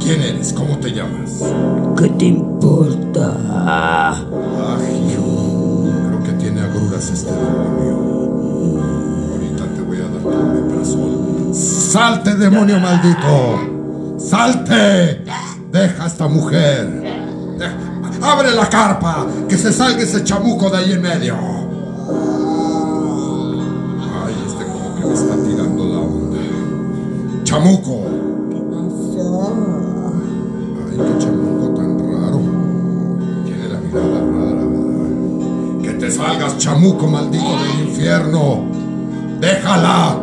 ¿Quién eres? ¿Cómo te llamas? ¿Qué te importa? Ay, creo que tiene agruras este demonio. Ahorita te voy a dar tu omeprazol. ¡Salte, demonio maldito! ¡Salte! ¡Deja a esta mujer! ¡Abre la carpa! ¡Que se salga ese chamuco de ahí en medio! Ay, este como que me está tirando la onda. ¡Chamuco! ¿Qué pasó? Ay, qué chamuco tan raro. Tiene la mirada rara, ¿verdad? ¡Que te salgas, chamuco maldito del infierno! ¡Déjala!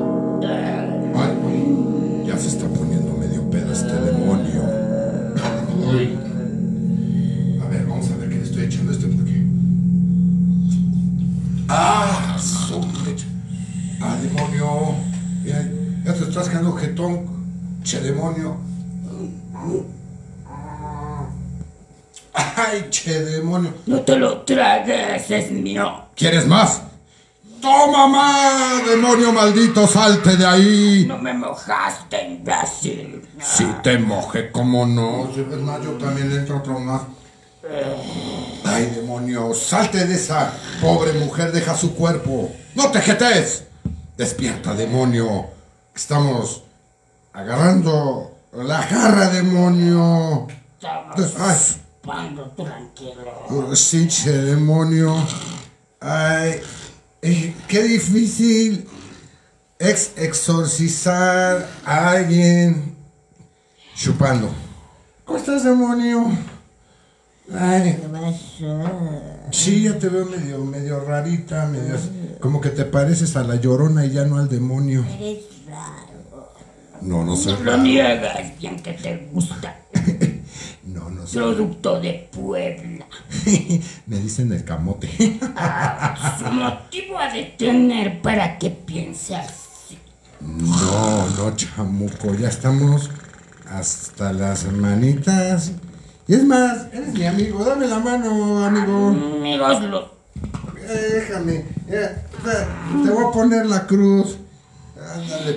Ay, ya se está poniendo medio pedo este demonio. Uy. A ver, vamos a ver qué le estoy echando a este porque... ¡Ah! ¡Ah, demonio! Ya te estás quedando jetón, che demonio. ¡Ay, che demonio! No te lo tragues, es mío. ¿Quieres más? ¡Toma más, demonio maldito! ¡Salte de ahí! No me mojaste, imbécil. Si te mojé, ¿cómo no? Si ves más, yo también entro otro más. ¡Ay, demonio! ¡Salte de esa pobre mujer! ¡Deja su cuerpo! ¡No te jetes! ¡Despierta, demonio! Estamos agarrando la jarra, demonio. Estamos pando tranquilo. Sí, che, demonio. Ay, qué difícil exorcizar a alguien chupando. ¿Cómo estás, demonio? Ay, ¿Qué pasó? sí, ya te veo medio rarita, medio, como que te pareces a la Llorona y ya no al demonio. Eres raro. No soy No lo raro. niegas, bien que te gusta. No soy. Producto de Puebla. Me dicen el camote. Su motivo ha de tener para que piense así. No, chamuco, ya estamos hasta las manitas. Y es más, eres mi amigo, dame la mano, amigo. Amigos, Déjame, te voy a poner la cruz. Ándale,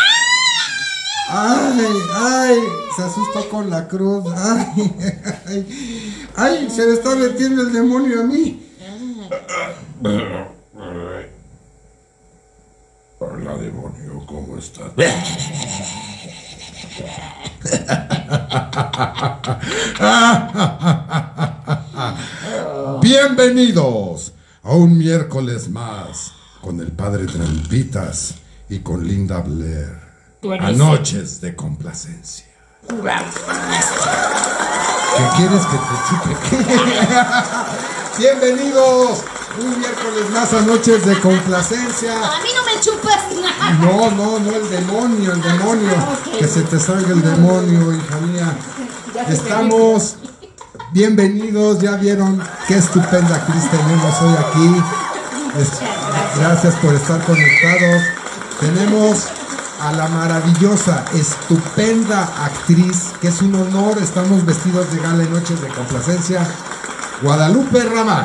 ay, se asustó con la cruz. Ay, se le está metiendo el demonio a mí. Hola, demonio, ¿cómo estás? Bienvenidos a un miércoles más con el padre Trampitas y con Linda Blair. A noches de complacencia. ¿Qué quieres que te chupe? Bienvenidos un miércoles más a noches de complacencia. A mí no me chupas nada. No, el demonio. Okay. Que se te salga el demonio, hija mía. Estamos bienvenidos, ya vieron qué estupenda actriz tenemos hoy aquí. Gracias por estar conectados. Tenemos a la maravillosa, estupenda actriz, que es un honor, estamos vestidos de gala en noches de complacencia, Guadalupe Rama.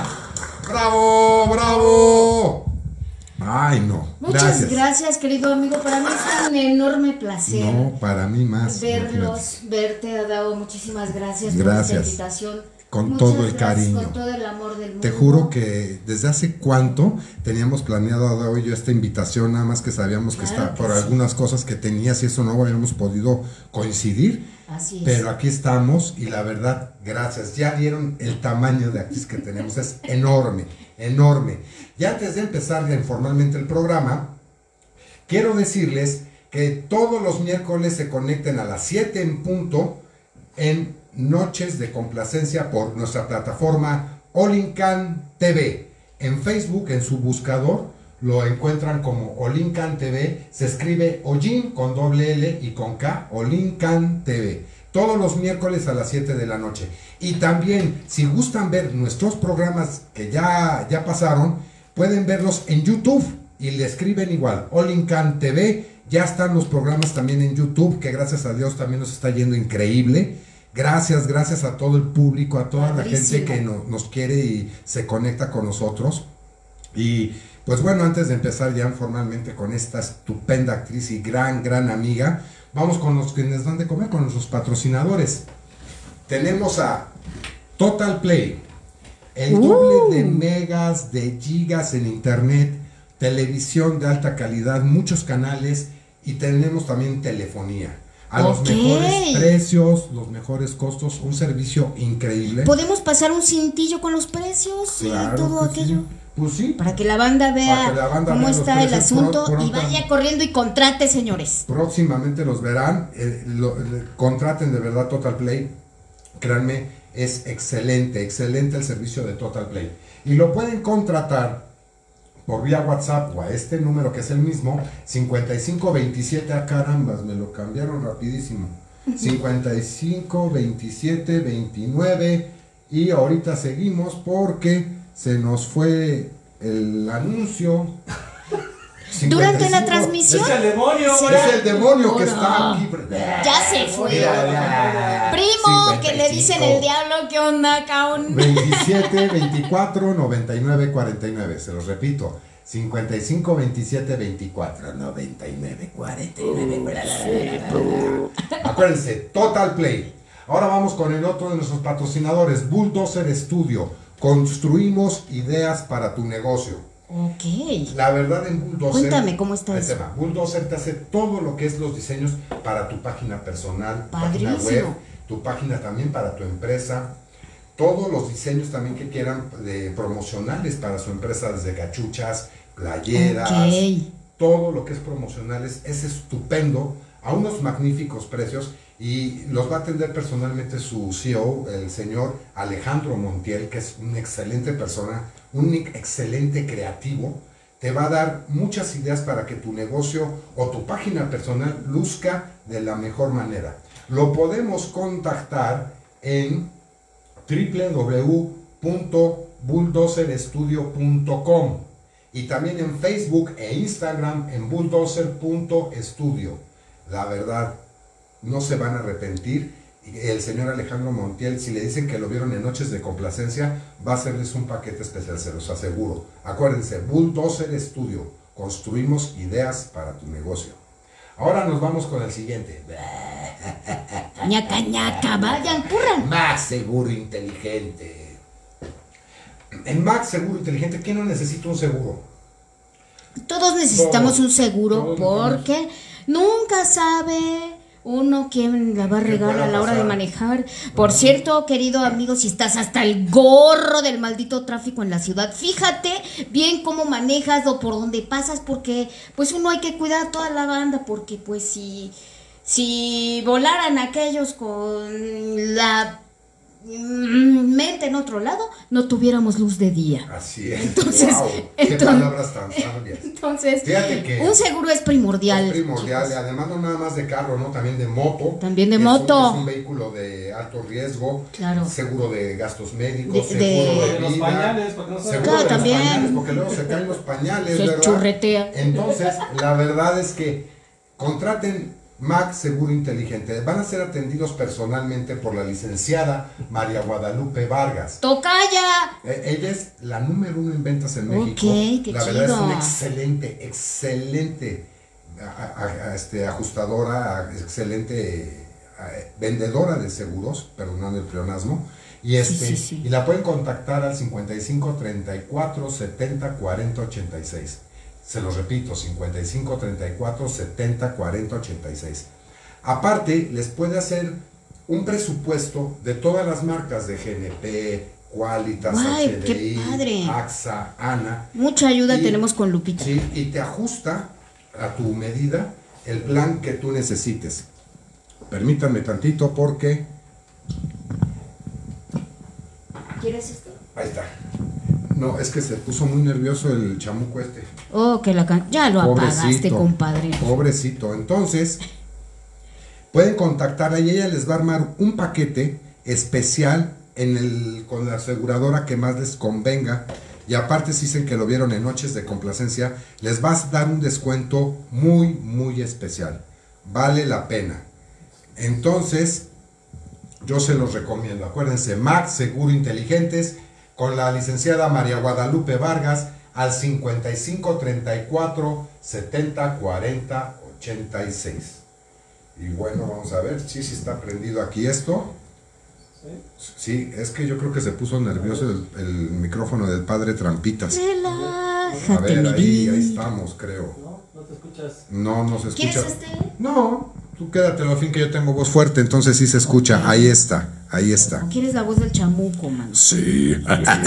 ¡Bravo! Ay, no. Muchas gracias, querido amigo. Para mí es un enorme placer. No, para mí más. Verlos, verte, Adao. Muchísimas gracias por esta invitación. Con todo el cariño. Con todo el amor del mundo. Te juro que desde hace cuánto teníamos planeado Adao y yo esta invitación, nada más que sabíamos que está por algunas cosas que tenías y eso no habíamos podido coincidir. Así es. Pero aquí estamos y la verdad, gracias. Ya vieron el tamaño de actriz que tenemos, es enorme. Y antes de empezar ya informalmente el programa, quiero decirles que todos los miércoles se conecten a las 7 en punto en Noches de Complacencia por nuestra plataforma Olincan TV. En Facebook, en su buscador, lo encuentran como Olincan TV. Se escribe Olin con doble L y con K, Olincan TV. Todos los miércoles a las 7 de la noche. Y también, si gustan ver nuestros programas que ya pasaron, pueden verlos en YouTube y le escriben igual, Olincan TV. Ya están los programas también en YouTube, que gracias a Dios también nos está yendo increíble. Gracias a todo el público, a toda la gente que nos quiere y se conecta con nosotros. Y pues bueno, antes de empezar ya formalmente con esta estupenda actriz y gran amiga, vamos con los que nos dan de comer, con nuestros patrocinadores. Tenemos a Total Play, el doble de megas, de gigas en internet, televisión de alta calidad, muchos canales y tenemos también telefonía. A los mejores precios, los mejores costos, un servicio increíble. ¿Podemos pasar un cintillo con los precios y todo aquello? Sí. Pues sí. Para que la banda vea cómo está el asunto y vaya corriendo y contrate, señores. Próximamente los verán. Contraten de verdad Total Play. Créanme, es excelente, excelente el servicio de Total Play. Y lo pueden contratar por vía WhatsApp o a este número que es el mismo, 5527, carambas, me lo cambiaron rapidísimo, 552729, y ahorita seguimos porque se nos fue el anuncio. Durante la transmisión. Es el demonio, sí, es el demonio que está aquí. Ya se fue. Primo, 55, que le dicen el diablo, ¿qué onda, caón? 27 24 99 49. Se los repito. 55 27 24 99 49. Acuérdense, Total Play. Ahora vamos con el otro de nuestros patrocinadores, Bulldozer Studio. Construimos ideas para tu negocio. Ok. La verdad, en Bulldozer, cuéntame cómo está eso. Bulldozer te hace todo lo que es los diseños para tu página personal, padrísimo, página web, tu página también para tu empresa, todos los diseños también que quieran promocionales para su empresa, desde cachuchas, playeras, todo lo que es promocionales, es estupendo, a unos magníficos precios, y los va a atender personalmente su CEO, el señor Alejandro Montiel, que es una excelente persona, un excelente creativo. Te va a dar muchas ideas para que tu negocio o tu página personal luzca de la mejor manera. Lo podemos contactar en www.bulldozerstudio.com y también en Facebook e Instagram en bulldozer.studio. La verdad, no se van a arrepentir. El señor Alejandro Montiel, si le dicen que lo vieron en Noches de Complacencia, va a hacerles un paquete especial, se los aseguro. Acuérdense, Bulldozer Studio, construimos ideas para tu negocio. Ahora nos vamos con el siguiente. Ñaca, ñaca, vayan, curran. Max Seguro Inteligente. En Max Seguro Inteligente, ¿quién no necesita un seguro? Todos necesitamos un seguro porque nunca sabe uno quién la va a regar a la hora de manejar. Por cierto, querido amigo, si estás hasta el gorro del maldito tráfico en la ciudad, fíjate bien cómo manejas o por dónde pasas, porque pues uno hay que cuidar a toda la banda, porque pues si volaran aquellos con la mente en otro lado, no tuviéramos luz de día. Así es. Entonces, wow, qué palabras tan sabias. Entonces, fíjate que un seguro es primordial. Es primordial, chicos. Además no nada más de carro, ¿no? También de moto. También de moto. Es un vehículo de alto riesgo. Claro. Seguro de gastos médicos, seguro de los vida, pañales, porque no seguro claro, de también. los pañales, porque luego se caen los pañales, Se ¿verdad? churretea. Entonces, la verdad es que contraten Max Seguro Inteligente. Van a ser atendidos personalmente por la licenciada María Guadalupe Vargas. ¡Tocaya! Ella es la número 1 en ventas en México. Qué la verdad es una excelente ajustadora, excelente vendedora de seguros, perdonando el pleonasmo. Y sí. Y la pueden contactar al 55 34 70 40 86. Se los repito, 55 34 70 40 86. Aparte, les puede hacer un presupuesto de todas las marcas de GNP, Qualitas, HDI, AXA, ANA. Mucha ayuda tenemos con Lupita. Sí, y te ajusta a tu medida el plan que tú necesites. Permítanme tantito porque... ¿Quieres esto? Ahí está. No, es que se puso muy nervioso el chamuco este. Oh, que ya lo apagaste, compadre. Pobrecito. Entonces, pueden contactarla y ella les va a armar un paquete especial con la aseguradora que más les convenga. Y aparte, si dicen que lo vieron en Noches de Complacencia, les va a dar un descuento muy, muy especial. Vale la pena. Entonces, yo se los recomiendo. Acuérdense, Max Seguro Inteligentes, con la licenciada María Guadalupe Vargas, al 55 34 70 40 86. Y bueno, vamos a ver si está prendido aquí esto. Sí, es que yo creo que se puso nervioso el micrófono del padre Trampitas. Relájate, A ver, mi ahí vida. estamos, creo. ¿No te escuchas? No, no se escucha. ¿Quieres este? No, tú quédatelo, a fin que yo tengo voz fuerte, entonces sí se escucha. Ahí está, ahí está. ¿O quieres la voz del chamuco, man? Sí.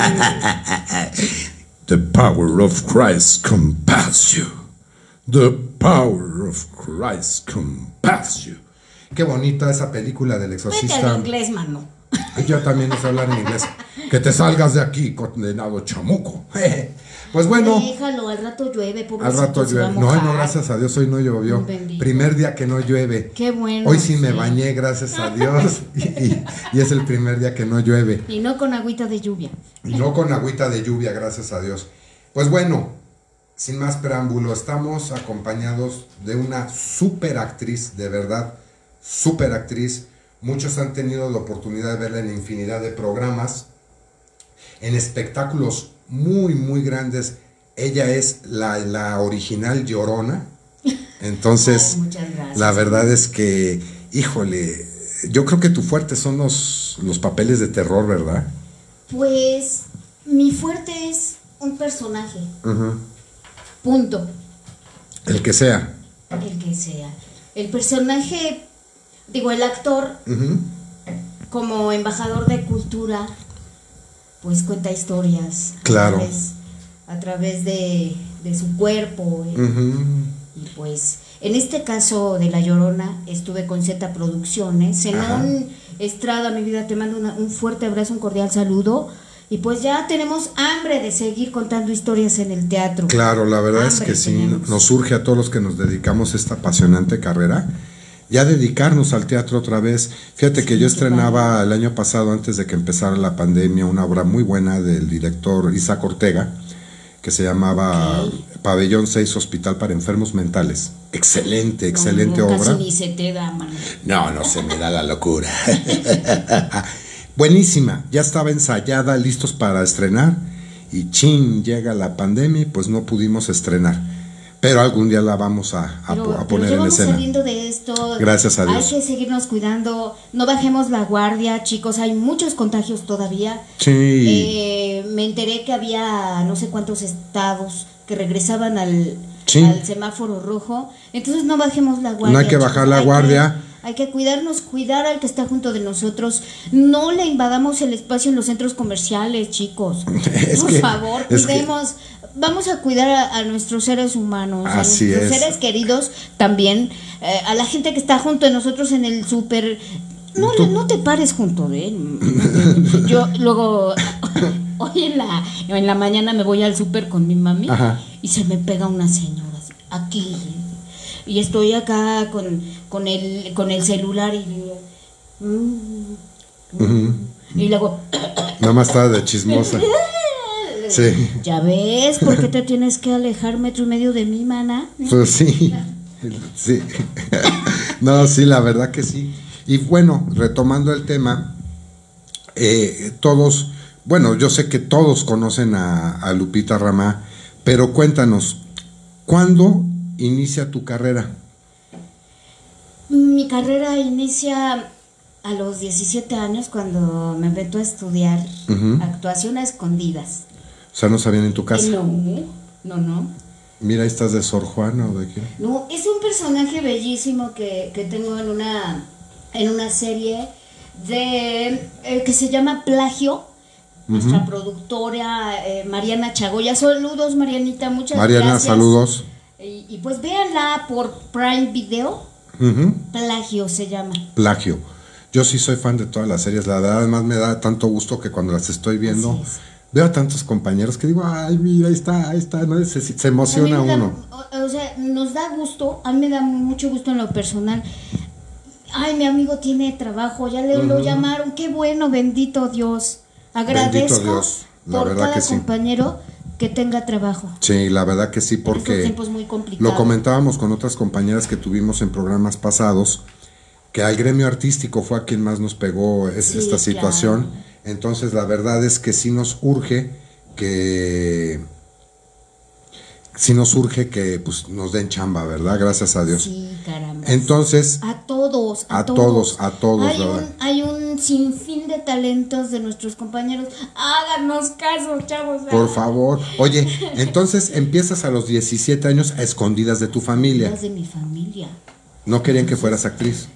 The power of Christ compels you. The power of Christ compels you. Qué bonita esa película del Vete exorcista. al inglés, mano. Yo también no sé hablar en inglés. Que te salgas de aquí, condenado chamuco. Pues bueno, Déjalo, al rato llueve, al pobrecito. rato se va a llueve. No, mojar. no, gracias a Dios, hoy no llovió. Bendito. Primer día que no llueve. Qué bueno. Hoy sí me bañé, gracias a Dios. Y es el primer día que no llueve. Y no con agüita de lluvia. Y no con agüita de lluvia, gracias a Dios. Pues bueno, sin más preámbulo, estamos acompañados de una super actriz, de verdad, super actriz. Muchos han tenido la oportunidad de verla en infinidad de programas, en espectáculos muy, muy grandes. Ella es la original Llorona. Entonces, Ay, muchas gracias. la verdad es que, híjole, yo creo que tu fuerte son los papeles de terror, ¿verdad? Pues mi fuerte es un personaje. Ujú. Punto. El que sea. El que sea. El personaje, digo, el actor, Ujú. como embajador de cultura, pues cuenta historias. Claro. A través de su cuerpo. Ujú. Y pues, en este caso de La Llorona, estuve con Z Producciones. Ajá. Zenón Estrada, mi vida, te mando un fuerte abrazo, un cordial saludo. Y pues ya tenemos hambre de seguir contando historias en el teatro. Claro, la verdad es Hambre que sí, tenemos. nos surge a todos los que nos dedicamos a esta apasionante carrera, ya dedicarnos al teatro otra vez. Fíjate que yo estrenaba el año pasado, antes de que empezara la pandemia, una obra muy buena del director Isaac Ortega, que se llamaba Pabellón 6, Hospital para Enfermos Mentales. Excelente, excelente No, obra. Casi ni se te da, mano. No, no se me da la locura. Buenísima, ya estaba ensayada, listos para estrenar, y chin, llega la pandemia y pues no pudimos estrenar. Pero algún día la vamos a poner ya en vamos escena. saliendo de esto. Gracias a Dios. Hay que seguirnos cuidando, no bajemos la guardia, chicos, hay muchos contagios todavía. Sí. Me enteré que había no sé cuántos estados que regresaban al semáforo rojo, entonces no bajemos la guardia. No hay que bajar la guardia. Hay que cuidarnos, cuidar al que está junto de nosotros. No le invadamos el espacio en los centros comerciales, chicos. Por favor, cuidemos. Vamos a cuidar a nuestros seres humanos, Así a nuestros es. seres queridos también, a la gente que está junto de nosotros en el súper. No te pares junto de él. Yo luego, hoy en la mañana me voy al súper con mi mami. Ajá. Y se me pega una señora así, aquí. Y estoy acá con el celular y digo, y luego, Nada más estaba de chismosa. Sí. ¿ya ves por qué te tienes que alejar 1.5 metros de mi, mana? Pues sí. Sí. No, sí, la verdad que sí. Y bueno, retomando el tema, todos, bueno, yo sé que todos conocen a Lupita Ramá, pero cuéntanos, ¿cuándo inicia tu carrera? Mi carrera inicia a los 17 años cuando me meto a estudiar actuación a escondidas. O sea, no sabían en tu casa. No. Mira, ahí estás de Sor Juana o de qué. No, es un personaje bellísimo que tengo en una serie que se llama Plagio. Nuestra productora Mariana Chagoya. Saludos, Marianita, muchas Mariana, gracias. saludos. Y pues véanla por Prime Video. Ujú. Plagio se llama. Plagio. Yo sí soy fan de todas las series, la verdad, además me da tanto gusto que cuando las estoy viendo, Así es. veo a tantos compañeros que digo, ay, mira, ahí está, ¿no? Se emociona A mí me da- uno. O sea, nos da gusto, a mí me da mucho gusto en lo personal. Ay, mi amigo tiene trabajo, ya lo llamaron, qué bueno, bendito Dios. Agradezco Bendito Dios, la por verdad cada que sí. compañero que tenga trabajo. Sí, la verdad que sí, En estos porque tiempos muy complicados. lo comentábamos con otras compañeras que tuvimos en programas pasados, que al gremio artístico fue a quien más nos pegó Sí, esta situación. claro. Entonces, la verdad es que sí nos urge que si nos surge que pues nos den chamba, ¿verdad? Gracias a Dios. Sí, caramba. Entonces, A todos. ¿verdad? Hay un sinfín de talentos de nuestros compañeros. Háganos caso, chavos. Por favor. Oye, entonces empiezas a los 17 años a escondidas de tu familia. De mi familia. ¿No querían que fueras actriz?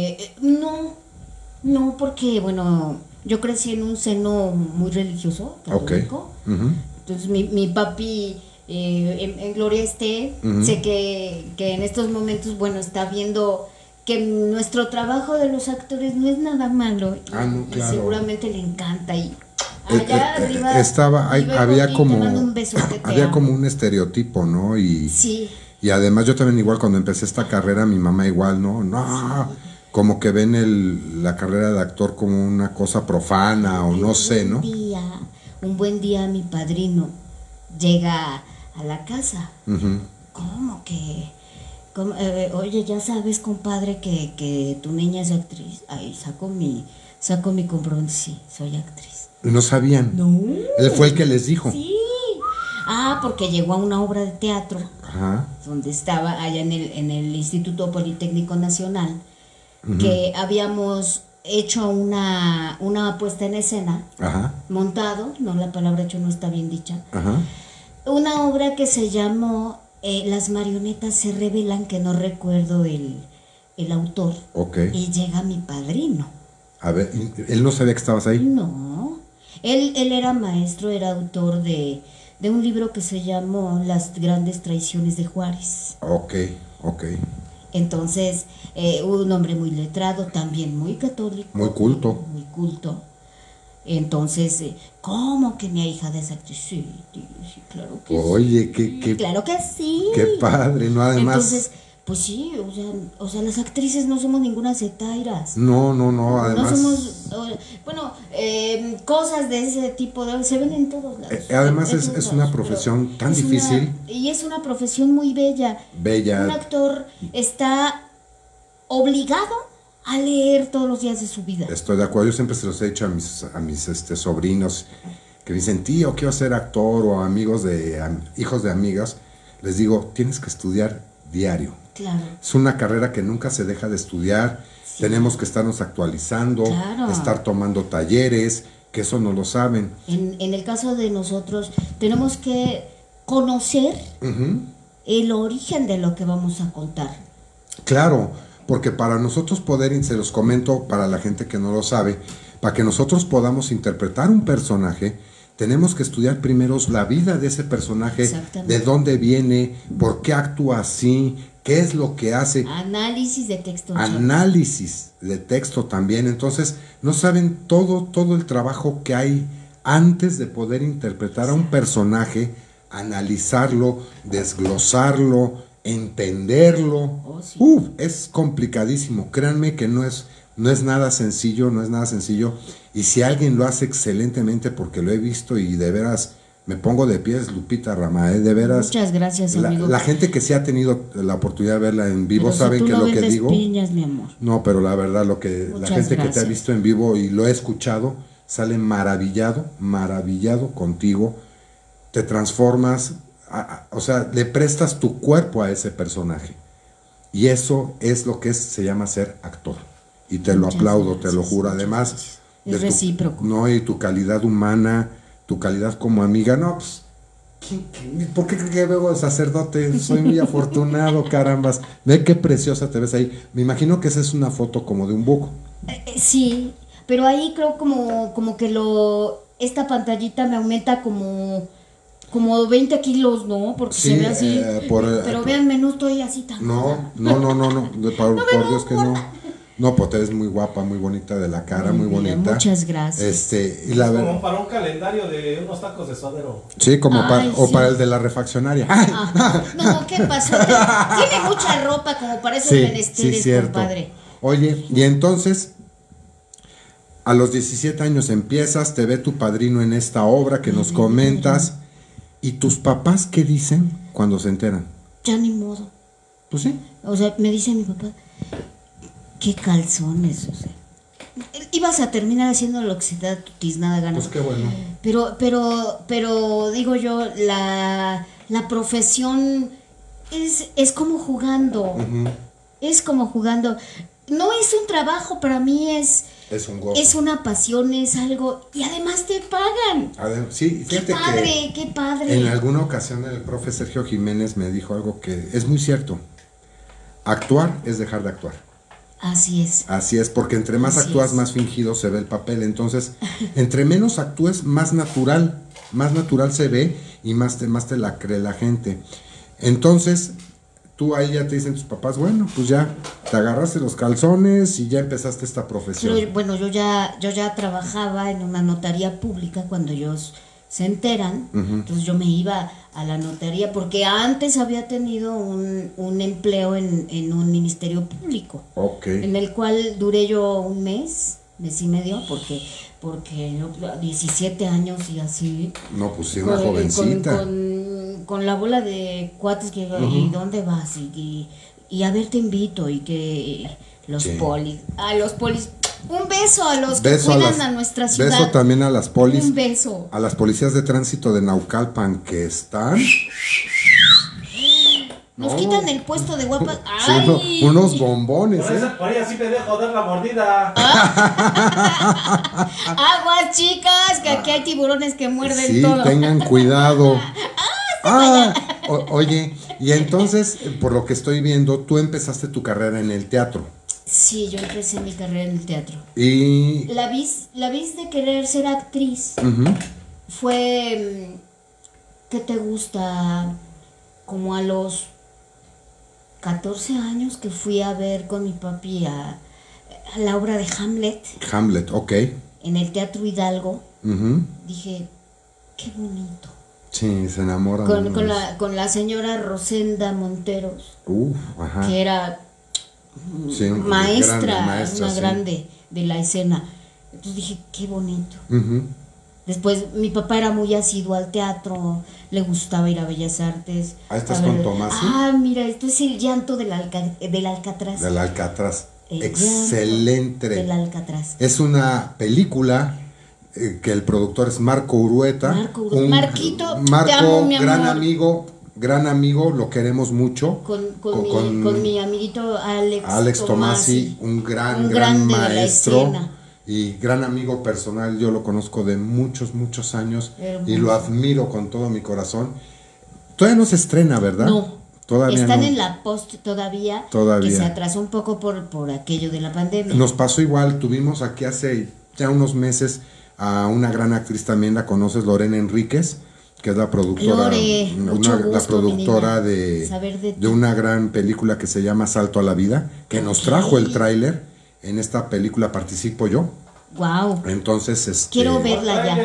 No, porque, bueno, yo crecí en un seno muy religioso, católico. Ujú. Entonces mi papi, en gloria esté, sé que en estos momentos, bueno, está viendo que nuestro trabajo de los actores no es nada malo. No, y claro. seguramente le encanta. Y allá arriba había te como mando un besote, te había amo. como un estereotipo, ¿no? Sí. Y además yo también igual cuando empecé esta carrera, mi mamá igual, no, como que ven la carrera de actor como una cosa profana o no sé, ¿no? Un buen día mi padrino llega a la casa. Ujú. ¿Cómo que? Oye, ya sabes, compadre, que tu niña es actriz. Ahí saco mi compromiso. Sí, soy actriz. No sabían. No. Él fue el que les dijo. Sí. Porque llegó a una obra de teatro Ajá. donde estaba allá en el Instituto Politécnico Nacional, que habíamos hecho una puesta en escena, Ajá. montado, no, la palabra hecho no está bien dicha, Ajá. una obra que se llamó Las marionetas se revelan, que no recuerdo el autor. Ok. Y llega mi padrino. A ver, él no sabía que estabas ahí. No, él era maestro, era autor de un libro que se llamó Las grandes traiciones de Juárez. Ok. Entonces, un hombre muy letrado, también muy católico. Muy culto. Muy culto. Entonces, ¿cómo que mi hija de esa actriz? Sí, claro que Oye, sí. Claro que sí. qué padre, ¿no? Además. Entonces, pues sí, o sea, las actrices no somos ninguna sectairas. No, además. No somos, cosas de ese tipo, se ven en todos lados. Además En es todos una lados, profesión pero tan difícil. y es una profesión muy bella. Bella. Un actor está obligado a leer todos los días de su vida. Estoy de acuerdo, yo siempre se los he dicho a mis sobrinos que dicen, tío, quiero ser actor, o amigos hijos de amigas, les digo, tienes que estudiar diario. Claro. Es una carrera que nunca se deja de estudiar, sí. Tenemos que estarnos actualizando, claro. Estar tomando talleres, que eso no lo saben. En el caso de nosotros, tenemos que conocer el origen de lo que vamos a contar. Claro, porque para nosotros poder, se los comento para la gente que no lo sabe, para que nosotros podamos interpretar un personaje, tenemos que estudiar primero la vida de ese personaje, de dónde viene, por qué actúa así, qué es lo que hace. Análisis de texto. Análisis de texto también. Entonces, no saben todo el trabajo que hay antes de poder interpretar a un personaje, analizarlo, desglosarlo, entenderlo. Oh, sí. Es complicadísimo. Créanme que no es nada sencillo, Y si alguien lo hace excelentemente, porque lo he visto y de veras me pongo de pies, Lupita Rama, de veras. Muchas gracias, amigo. La gente que sí ha tenido la oportunidad de verla en vivo, pero saben si tú que no lo que vendes digo. piñas, mi amor. No, pero la verdad, la gente gracias. que te ha visto en vivo y lo he escuchado, sale maravillado contigo. Te transformas, o sea, le prestas tu cuerpo a ese personaje. Y eso es lo que se llama ser actor. Y te lo aplaudo, te lo juro. Además, es recíproco. Y tu calidad humana, tu calidad como amiga, no, pues, ¿por qué creo que veo sacerdote? Soy muy afortunado, carambas. Ve qué preciosa te ves ahí. Me imagino que esa es una foto como de un buco. Sí, pero ahí creo como que esta pantallita me aumenta como 20 kilos, ¿no? Porque sí, se ve así. Pero véanme, no estoy así tan. No. Por Dios que no. No, pues te ves muy guapa, muy bonita de la cara, muy bonita. Muchas gracias. Y la como para un calendario de unos tacos de suadero. Sí, para el de la refaccionaria. No, ¿qué pasó? Tiene mucha ropa como para esos menesteres, compadre. Oye, y entonces, a los 17 años empiezas, te ve tu padrino en esta obra que nos comentas. ¿Y tus papás qué dicen cuando se enteran? Ya ni modo. Pues sí. O sea, me dice mi papá, qué calzones, o sea. Ibas a terminar haciendo lo que se te da tu tiznada gana. Pues qué bueno. Pero digo yo, la la profesión es como jugando. Es como jugando. No es un trabajo, para mí es un gozo. Es una pasión, es algo. Y además te pagan. Sí, fíjate Qué padre. En alguna ocasión el profe Sergio Jiménez me dijo algo que es muy cierto. Actuar es dejar de actuar. Así es. Así es, porque entre más actúas, más fingido se ve el papel. Entonces, entre menos actúes, más natural se ve y más te la cree la gente. Entonces, tú ahí ya te dicen tus papás, bueno, pues ya te agarraste los calzones y ya empezaste esta profesión. Pero, bueno, yo ya trabajaba en una notaría pública cuando ellos se enteran. Entonces yo me iba a la notaría porque antes había tenido un empleo en un ministerio público. Okay. En el cual duré yo un mes y medio, porque yo, 17 años y así. No, pues sí, una jovencita. Con la bola de cuates que ¿y dónde vas? Y a ver, te invito, y que los polis, un beso a los que cuidan a nuestra ciudad. Beso también a las polis. Un beso. A las policías de tránsito de Naucalpan que están. Nos quitan el puesto de guapas. ¡Ay! Unos bombones, Por ahí sí me dejo dar la mordida. Aguas, chicas, que aquí hay tiburones que muerden todo. Sí, tengan cuidado. Oye, y entonces, por lo que estoy viendo, tú empezaste tu carrera en el teatro. Sí, yo empecé mi carrera en el teatro. Y La vis de querer ser actriz fue, ¿qué te gusta? Como a los 14 años que fui a ver con mi papi a la obra de Hamlet. Hamlet, ok. En el Teatro Hidalgo. Dije, qué bonito. Sí, se enamoran. Con la señora Rosenda Monteros, ajá. que era maestra, una grande de la escena. Entonces dije, qué bonito. Después mi papá era muy asiduo al teatro, le gustaba ir a Bellas Artes. ¿Estás con Tomás? Mira, esto es El llanto del Alcatraz. Del Alcatraz. Excelente. Del Alcatraz. Es una película que el productor es Marco Urueta. Marquito, Marco, te amo, mi amor. gran amigo, lo queremos mucho. Con mi amiguito Alex Tomasi, un gran maestro y gran amigo personal. Yo lo conozco de muchos años. Hermoso. Y lo admiro con todo mi corazón. Todavía no se estrena, ¿verdad? No. Todavía están no. en la post todavía. Que se atrasó un poco por aquello de la pandemia. Nos pasó igual, tuvimos aquí hace ya unos meses a una gran actriz, también la conoces, Lorena Enríquez, que es la productora, la productora de una gran película que se llama Salto a la Vida, que nos trajo el tráiler. En esta película participo yo. Wow. Entonces, quiero verla ya.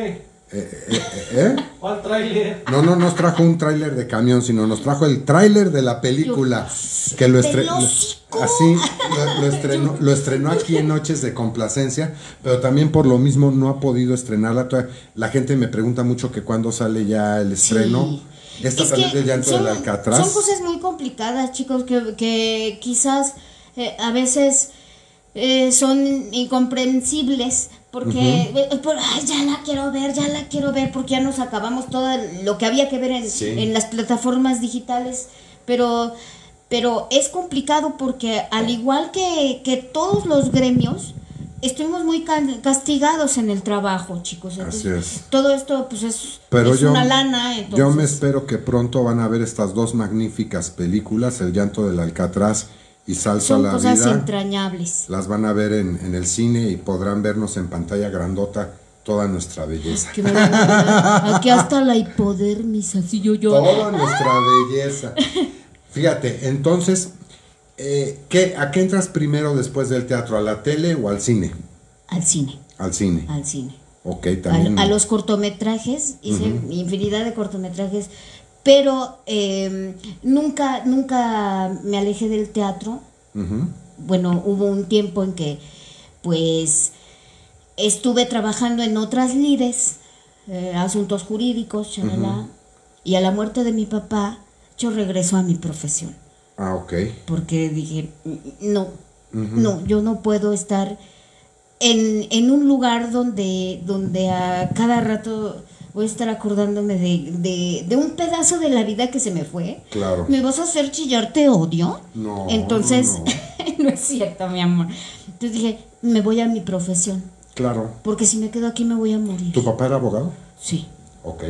¿Cuál tráiler? No nos trajo un tráiler de camión, sino nos trajo el tráiler de la película, que lo estrenó. Así lo estrenó aquí en Noches de Complacencia, pero también por lo mismo no ha podido estrenarla. La gente me pregunta mucho que cuándo sale ya el estreno. Esta también del Llanto del Alcatraz. Son cosas muy complicadas, chicos, que quizás a veces son incomprensibles. Porque ya la quiero ver, porque ya nos acabamos todo lo que había que ver en las plataformas digitales. Pero es complicado porque al igual que todos los gremios, estuvimos muy castigados en el trabajo, chicos. Entonces, así es. Todo esto pues es una lana. Entonces, yo me espero que pronto van a ver estas dos magníficas películas, El Llanto del Alcatraz y Salto a la Vida. Son cosas entrañables. Las van a ver en el cine y podrán vernos en pantalla grandota toda nuestra belleza. Aquí hasta la hipodermis, así yo. Toda nuestra belleza. Fíjate, entonces, ¿a qué entras primero después del teatro? ¿A la tele o al cine? Al cine. Al cine. Al cine. Ok, también. A los cortometrajes, hice infinidad de cortometrajes. Pero nunca me alejé del teatro. Bueno, hubo un tiempo en que pues estuve trabajando en otras lides, asuntos jurídicos, chalala, y a la muerte de mi papá yo regreso a mi profesión. Ok. Porque dije, no, yo no puedo estar en un lugar donde a cada rato voy a estar acordándome de un pedazo de la vida que se me fue. Claro. ¿Me vas a hacer chillar, te odio? No, Entonces, no. no es cierto, mi amor. Entonces dije, me voy a mi profesión, Claro. porque si me quedo aquí me voy a morir. ¿Tu papá era abogado? Sí, Ok.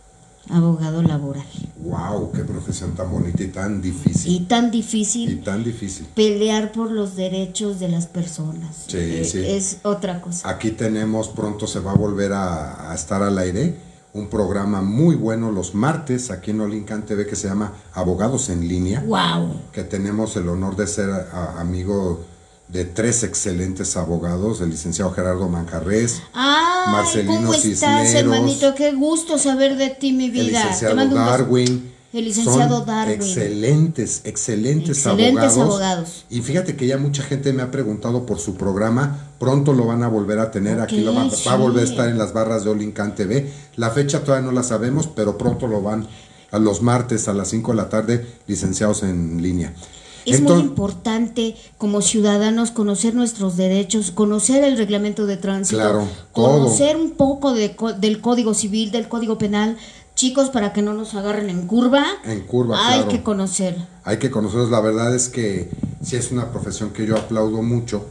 abogado laboral. Wow, qué profesión tan bonita y tan difícil. Y tan Y difícil tan difícil. pelear por los derechos de las personas. Sí, sí. Es otra cosa. Aquí tenemos, pronto se va a volver a estar al aire, un programa muy bueno los martes aquí en Olincan TV que se llama Abogados en Línea. ¡Wow! Que tenemos el honor de ser amigo de 3 excelentes abogados, el licenciado Gerardo Manjarres, ¡Ay! Marcelino ¿Cómo estás, Cisneros, hermanito? Qué gusto saber de ti, mi el vida. Te licenciado mando un beso. Darwin. El licenciado Son Darwin. excelentes Excelentes abogados. abogados. Y fíjate que ya mucha gente me ha preguntado por su programa. Pronto lo van a volver a tener. Ok, Aquí va a volver a sí. estar en las barras de Olincan TV. La fecha todavía no la sabemos, pero pronto lo van a los martes a las 5 de la tarde, licenciados en línea. Es muy importante como ciudadanos conocer nuestros derechos, conocer el reglamento de tránsito, Claro, todo. conocer un poco del Código Civil, del Código Penal. Chicos, para que no nos agarren en curva, En curva, hay claro. que conocer. Hay que conocerlos. La verdad es que sí es una profesión que yo aplaudo mucho.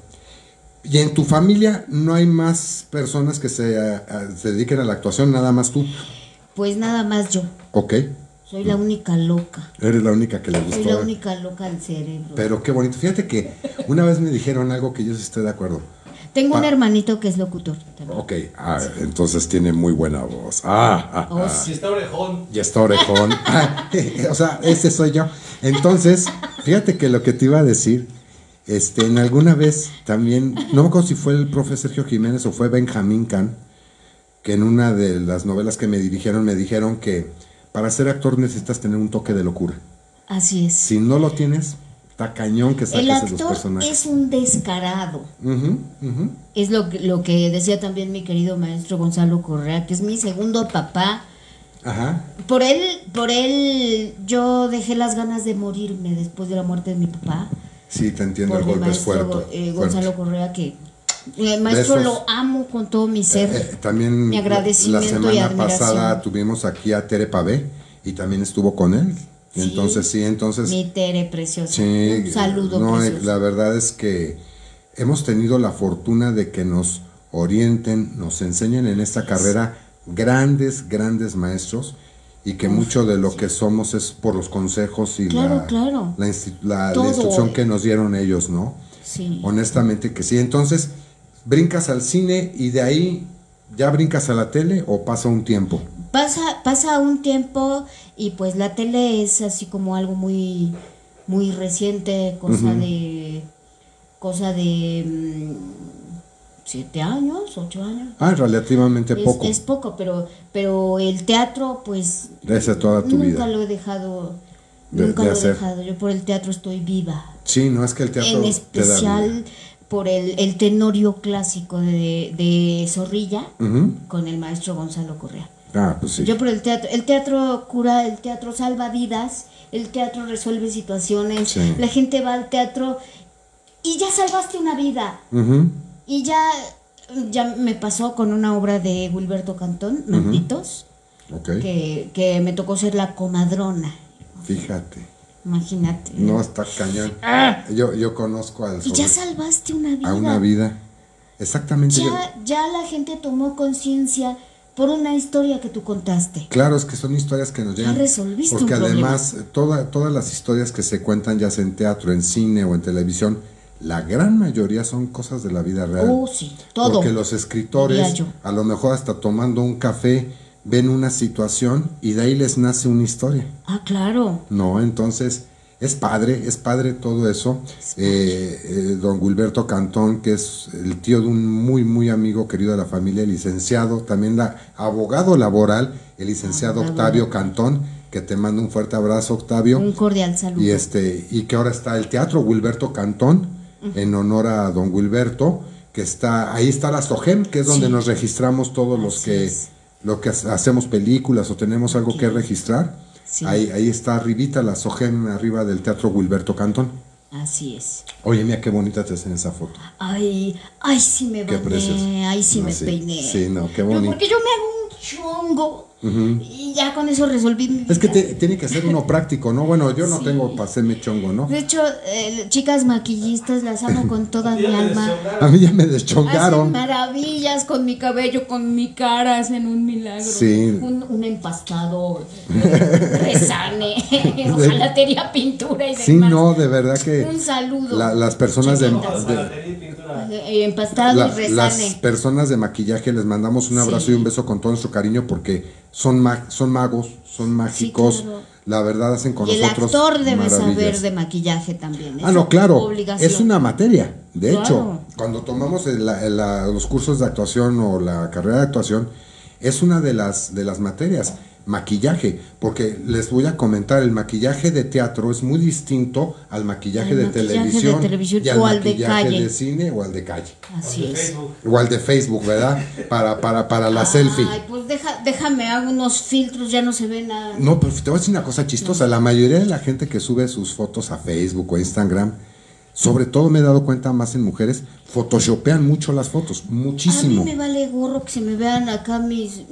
Y en tu familia no hay más personas que se dediquen a la actuación, nada más tú. Pues nada más yo. Ok. Soy la única loca. Eres la única que le Soy gustó. la única loca del cerebro. Pero qué bonito. Fíjate que una vez me dijeron algo que yo sí estoy de acuerdo. Tengo un hermanito que es locutor también. Ok, entonces tiene muy buena voz. Oh, Si está orejón. Ya está orejón. O sea, ese soy yo. Entonces, fíjate que lo que te iba a decir, en alguna vez también, no me acuerdo si fue el profe Sergio Jiménez o fue Benjamín Can, que en una de las novelas que me dijeron que para ser actor necesitas tener un toque de locura. Así es. Si no lo tienes, está cañón que El saques esos actor personajes. es un descarado. Ujú, ujú. Es lo que decía también mi querido maestro Gonzalo Correa, que es mi segundo papá. Ajá. Por él yo dejé las ganas de morirme después de la muerte de mi papá. Sí, te entiendo, Por el mi golpe es maestro fuerte. Gonzalo Correa, que el maestro De esos- lo amo con todo mi ser. También Mi agradecimiento la y semana admiración. pasada tuvimos aquí a Tere Pavé y también estuvo con él. Sí. Entonces Mi Tere preciosa. sí, Un saludo no, precioso. la verdad es que hemos tenido la fortuna de que nos orienten, nos enseñen en esta carrera grandes maestros y que mucho de lo que somos es por los consejos y Claro, claro. la Todo. instrucción que nos dieron ellos, ¿no? Sí. Honestamente que sí. Entonces, ¿brincas al cine y de ahí ya brincas a la tele o pasa un tiempo? Pasa un tiempo y pues la tele es así como algo muy muy reciente, cosa de 7 años, 8 años. Relativamente poco. Es poco, pero el teatro pues Esa es toda tu nunca vida. lo he dejado, De nunca lo he hacer. dejado. Yo por el teatro estoy viva. Sí, no es que el teatro En te da especial vida. por el tenorio clásico de Zorrilla Ujú. con el maestro Gonzalo Correa. Pues sí. Yo por el teatro cura, el teatro salva vidas, el teatro resuelve situaciones, Sí. la gente va al teatro y ya salvaste una vida. Ujú. Y ya me pasó con una obra de Wilberto Cantón, Malditos, Ok. que me tocó ser la comadrona. Fíjate. Imagínate. No, está cañón. Yo conozco al Y ya sobre- salvaste una vida. a una vida. Exactamente. Ya la gente tomó conciencia por una historia que tú contaste. Claro, es que son historias que nos llegan. resolviste Porque un problema. además, todas las historias que se cuentan, ya sea en teatro, en cine o en televisión, la gran mayoría son cosas de la vida real. Oh, sí, todo. Porque los escritores, Diría yo. a lo mejor hasta tomando un café, ven una situación y de ahí les nace una historia. Ah, claro. No, entonces es padre todo eso. Don Wilberto Cantón, que es el tío de un muy amigo querido de la familia, licenciado, también abogado laboral, el licenciado Octavio Cantón, que te mando un fuerte abrazo, Octavio. Un cordial saludo. Y que ahora está el teatro Wilberto Cantón, en honor a don Wilberto, que ahí está la SOGEM, que es donde Sí. nos registramos todos los Así que es. hacemos películas o tenemos algo que registrar. Sí. Ahí está arribita la SOGEM, arriba del teatro Wilberto Cantón. Así es. Oye, mira qué bonita te hacen esa foto. Ay, sí me Qué precioso. bañé, ay, sí No, me sí. peiné. Sí, no, qué No, bonito. porque yo me hago un chongo. Y ya con eso resolví mi Es que vida. tiene que ser uno práctico, ¿no? Bueno, yo no Sí. tengo para hacerme chongo, ¿no? De hecho, chicas maquillistas, las amo con toda mi Ya me alma. deschongaron. A mí ya me Hacen deschongaron. maravillas con mi cabello, con mi cara, hacen un milagro. Sí. Un empastado, resane, ojalá tenía pintura y demás. Sí, no, de verdad que Un saludo. las personas de, Chiquitas. Palatería y pintura. Empastado y las resane. personas de maquillaje les mandamos un abrazo Sí. y un beso con todo nuestro cariño porque son magos, son mágicos. Sí, claro. La verdad hacen con Y el nosotros actor debe maravillas. saber de maquillaje también. Ah, no, claro, Obligación. es una materia. De Claro. hecho, cuando tomamos los cursos de actuación o la carrera de actuación, es una de las materias, maquillaje, porque les voy a comentar, el maquillaje de teatro es muy distinto al maquillaje, Al de, maquillaje de televisión, televisión y al o al de maquillaje calle. de cine o al de calle, Así De es. Facebook. o al de Facebook, ¿verdad? Para la selfie. Ay, pues déjame, hago unos filtros, ya no se ve nada. No, pero te voy a decir una cosa chistosa. La mayoría de la gente que sube sus fotos a Facebook o a Instagram, sobre todo me he dado cuenta más en mujeres, photoshopean mucho las fotos, muchísimo. A mí me vale gorro que se me vean acá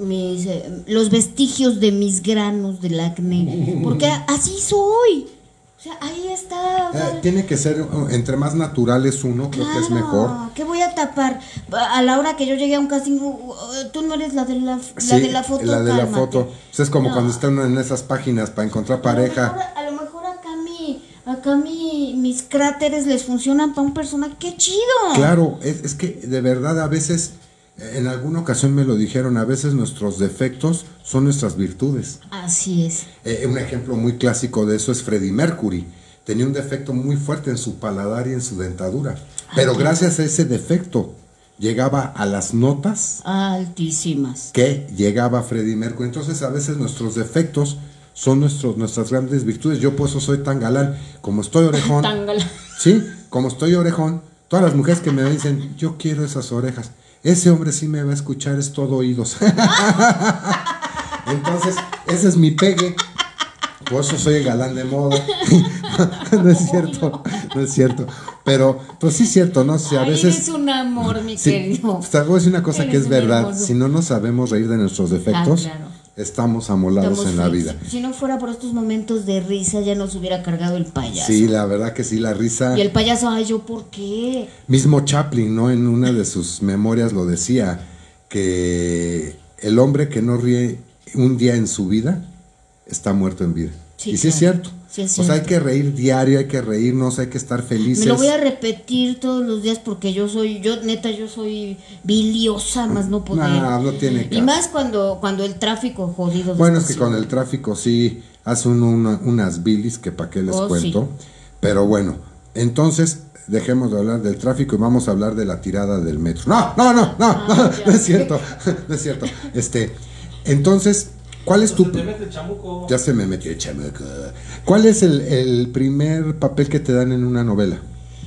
los vestigios de mis granos del acné, porque así soy. O sea, ahí está. Tiene que ser, entre más natural es uno, creo que es mejor. ¿Qué voy a tapar? A la hora que yo llegué a un casting, tú no eres la de la Sí, de la foto. la de la cálmate. foto. Pues es como No. cuando están en esas páginas para encontrar pareja. A lo mejor acá mis cráteres les funcionan para un personaje. ¡Qué chido! Claro, es que de verdad a veces, en alguna ocasión me lo dijeron, a veces nuestros defectos son nuestras virtudes. Así es. Un ejemplo muy clásico de eso es Freddie Mercury. Tenía un defecto muy fuerte en su paladar y en su dentadura. Pero gracias a ese defecto llegaba a las notas Altísimas. que llegaba Freddie Mercury. Entonces a veces nuestros defectos son nuestras grandes virtudes. Yo por eso soy tan galán. Como estoy orejón. Sí, como estoy orejón. Todas las mujeres que me ven dicen, yo quiero esas orejas. Ese hombre sí me va a escuchar, es todo oídos. Entonces, ese es mi pegue. Por eso soy el galán de moda. No es cierto, no es cierto. Pero, pues sí es cierto, ¿no? Si a Ay, veces. eres un amor, mi Sí, querido. te voy a decir una cosa que Eres es un verdad. hermoso. Si no nos sabemos reír de nuestros defectos, claro. estamos amolados Estamos en la felices. vida. Si no fuera por estos momentos de risa, ya nos hubiera cargado el payaso. Sí, la verdad que sí, la risa. Y el payaso, ay, ¿yo por qué? Mismo Chaplin, ¿no? En una de sus memorias lo decía, que el hombre que no ríe un día en su vida está muerto en vida. Sí, y sí es claro. cierto. Sí es O sea, hay cierto. que reír diario, hay que reírnos, hay que estar felices. Me lo voy a repetir todos los días porque yo soy biliosa, más no poder. No tiene Y caso. más cuando el tráfico jodido. de Bueno, es que estación. con el tráfico sí hace uno unas bilis que para qué les Oh, cuento. sí. Pero bueno, entonces dejemos de hablar del tráfico y vamos a hablar de la tirada del metro. No es cierto, no es cierto. Entonces, ¿cuál es tu... Se te mete el chamuco. Ya se me metió el chamaco. ¿Cuál es el primer papel que te dan en una novela?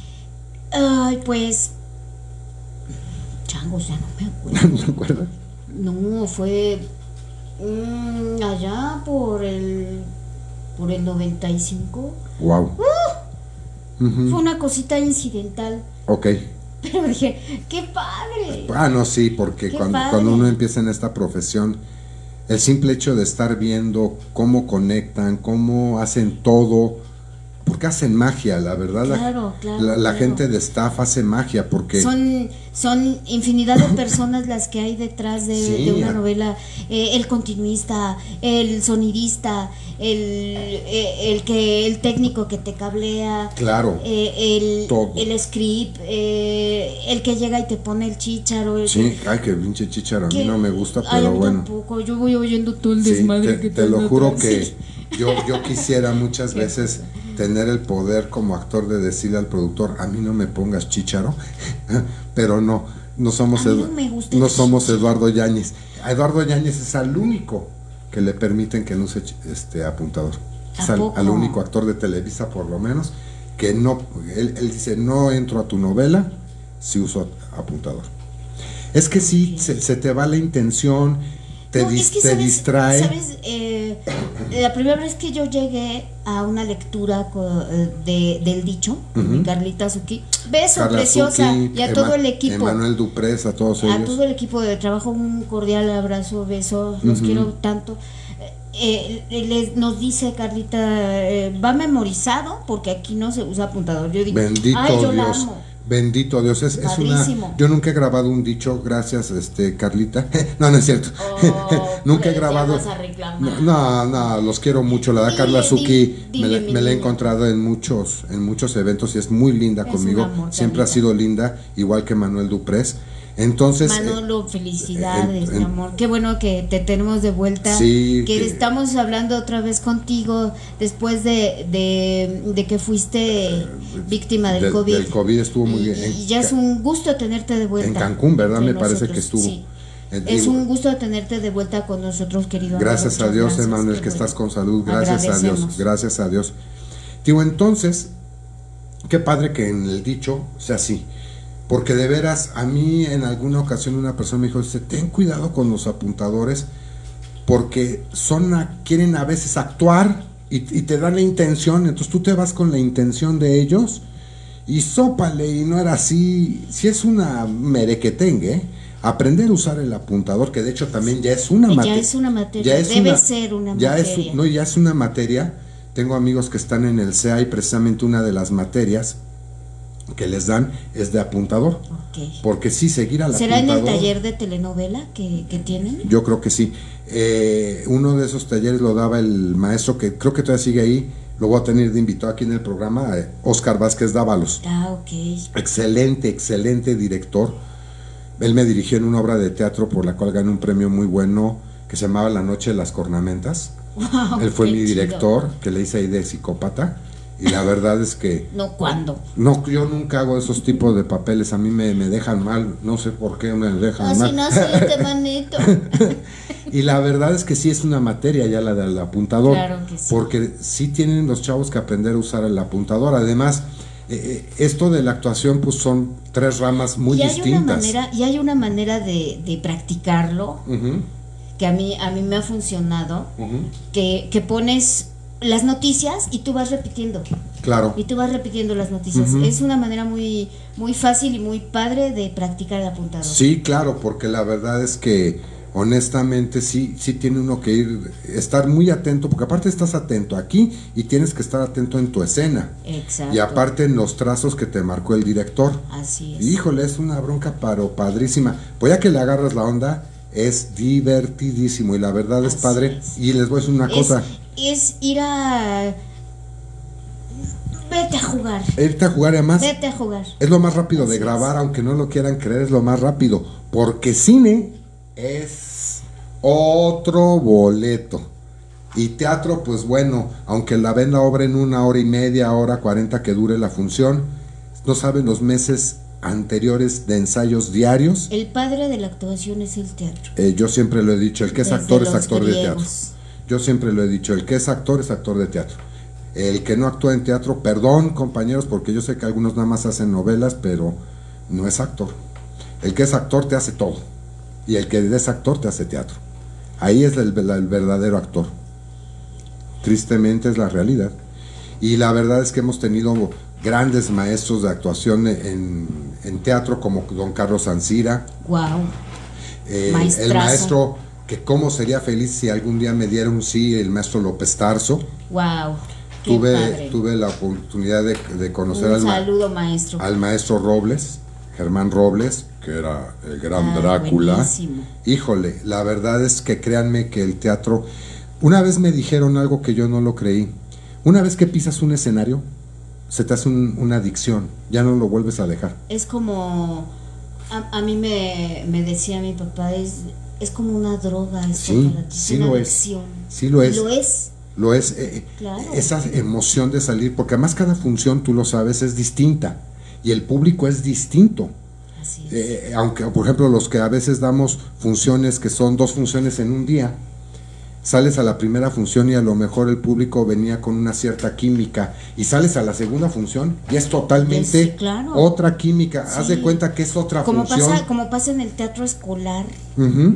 Ay, pues. Changos, ya no me acuerdo. ¿No te acuerdas? No, fue. Allá por el 95. Wow. Fue una cosita incidental. Ok. Pero dije, ¡qué padre! Ah, no, sí, porque Qué cuando padre. uno empieza en esta profesión, el simple hecho de estar viendo cómo conectan, cómo hacen todo, porque hacen magia, la verdad. Claro, claro, La claro. gente de staff hace magia, porque... Son infinidad de personas las que hay detrás Sí, de una ah. novela. El continuista, el sonidista, el técnico que te cablea. Claro, todo. El script, el que llega y te pone el chícharo. sí, ay, que pinche chícharo, a mí que- no me gusta, ay, a pero mí bueno. tampoco, yo voy oyendo todo el Sí, desmadre que te lo traen juro atrás. que Sí. yo quisiera muchas veces tener el poder como actor de decirle al productor, a mí no me pongas chícharo, pero no somos, A mí no me gusta no el somos chícharo. Eduardo Yáñez. A Eduardo Yáñez es al único que le permiten que no use apuntador. ¿A Es al poco? único actor de Televisa, por lo menos, que no, él dice, no entro a tu novela si uso apuntador. Es que sí, se te va la intención. te, No, es que te distrae. ¿sabes? La primera vez que yo llegué a una lectura del dicho, mi Carlita Zucchi, beso Carla preciosa, Zucchi, y a todo el equipo. Emanuel Duprés, a todos ellos. A todo el equipo de trabajo, un cordial abrazo, beso, los quiero tanto. Nos dice Carlita, va memorizado porque aquí no se usa apuntador. Yo digo, Bendito ay, yo la Dios. amo. Bendito Dios, es una. Padrísimo. Yo nunca he grabado un dicho, gracias, Carlita. No, no es cierto. Nunca he pues, ya grabado. vas a reclamar. No, los quiero mucho. La verdad, Dile, Carla Zucchi dile, me la he encontrado en muchos eventos y es muy linda Es conmigo. un amor, Siempre ha Carlita. sido linda, igual que Manuel Duprés. Entonces. Manolo, felicidades, mi amor. Qué bueno que te tenemos de vuelta. Sí, que que- estamos hablando otra vez contigo después de que fuiste víctima del COVID. Del COVID estuvo muy bien. Y ya es un gusto tenerte de vuelta. En Cancún, ¿verdad? entre Me parece nosotros, que estuvo. sí. Es Es un gusto tenerte de vuelta con nosotros, querido amigo. Gracias a Muchas Dios, gracias, Emanuel, qué que bueno. estás con salud. Gracias a Dios. Agradecemos. Gracias a Dios. Digo, entonces, qué padre que en el dicho sea así. Porque de veras, a mí en alguna ocasión una persona me dijo, dice, ten cuidado con los apuntadores, porque quieren a veces actuar y te dan la intención, entonces tú te vas con la intención de ellos y sópale, y no era así. Si es una merequetengue, aprender a usar el apuntador, que de hecho también ya es una Ya materia. es una materia, debe ser una ya materia. Ya es una materia. Tengo amigos que están en el CEA y precisamente una de las materias que les dan es de apuntador. Ok. Porque sí, seguir al ¿Será en apuntador. el taller de telenovela que tienen? Yo creo que sí. Uno de esos talleres lo daba el maestro que creo que todavía sigue ahí. Lo voy a tener de invitado aquí en el programa, Óscar Vázquez Dávalos. Ah, ok. Excelente director. Él me dirigió en una obra de teatro por la cual gané un premio muy bueno que se llamaba La Noche de las Cornamentas. Wow, Él fue qué mi chido. director, que le hice ahí de psicópata. Y la verdad es que No, ¿cuándo? no, yo nunca hago esos tipos de papeles. A mí me dejan mal, no sé por qué me dejan Así mal. nace este manito. Y la verdad es que sí es una materia ya la del apuntador. Claro que sí. Porque sí tienen los chavos que aprender a usar el apuntador. Además, esto de la actuación pues son tres ramas muy distintas. Y hay una manera de practicarlo Ujú, que a mí me ha funcionado, ujú. que pones las noticias y tú vas repitiendo. Claro. Y tú vas repitiendo las noticias. Ujú. Es una manera muy fácil y muy padre de practicar el apuntador. Sí, claro, porque la verdad es que honestamente sí tiene uno que estar muy atento, porque aparte estás atento aquí y tienes que estar atento en tu escena. Exacto. Y aparte en los trazos que te marcó el director. Así es. Híjole, es una bronca padrísima. Pues ya que le agarras la onda, es divertidísimo y la verdad es Así padre. es. Y les voy a decir una cosa. Es ir a... Vete a jugar. Irte a jugar y además Vete a jugar. es lo más rápido de Así grabar, es. aunque no lo quieran creer, es lo más rápido. Porque cine es otro boleto. Y teatro, pues bueno, aunque la ven la obra en 1 hora y media, hora 40 que dure la función, no saben los meses anteriores de ensayos diarios. El padre de la actuación es el teatro. Yo siempre lo he dicho, el que es Desde actor es los actor de griegos. teatro. Yo siempre lo he dicho, el que es actor de teatro. El que no actúa en teatro, perdón compañeros, porque yo sé que algunos nada más hacen novelas, pero no es actor. El que es actor te hace todo. Y el que es actor te hace teatro. Ahí es el verdadero actor. Tristemente es la realidad. Y la verdad es que hemos tenido grandes maestros de actuación en teatro, como don Carlos Ancira. Wow. El Maestrazo. maestro, que cómo sería feliz si algún día me diera un sí, el maestro López Tarso. Wow. Qué padre. Tuve la oportunidad de conocer Un saludo, maestro. al maestro Robles, Germán Robles, que era el gran Ah, Drácula. buenísimo. Híjole, la verdad es que créanme que el teatro, una vez me dijeron algo que yo no lo creí. Una vez que pisas un escenario, se te hace una adicción, ya no lo vuelves a dejar. Es como... A mí me decía mi papá, es como una droga. Esto Sí, para ti, sí una lo es. adicción. Sí lo es. Lo es. Lo es, Claro. esa emoción de salir, porque además cada función, tú lo sabes, es distinta y el público es distinto. Así es. Aunque, por ejemplo, los que a veces damos funciones que son 2 funciones en un día, sales a la primera función y a lo mejor el público venía con una cierta química y sales a la segunda función y es totalmente Sí, claro. otra química. Haz de Sí. cuenta que es otra Como función. pasa en el teatro escolar. Ujú.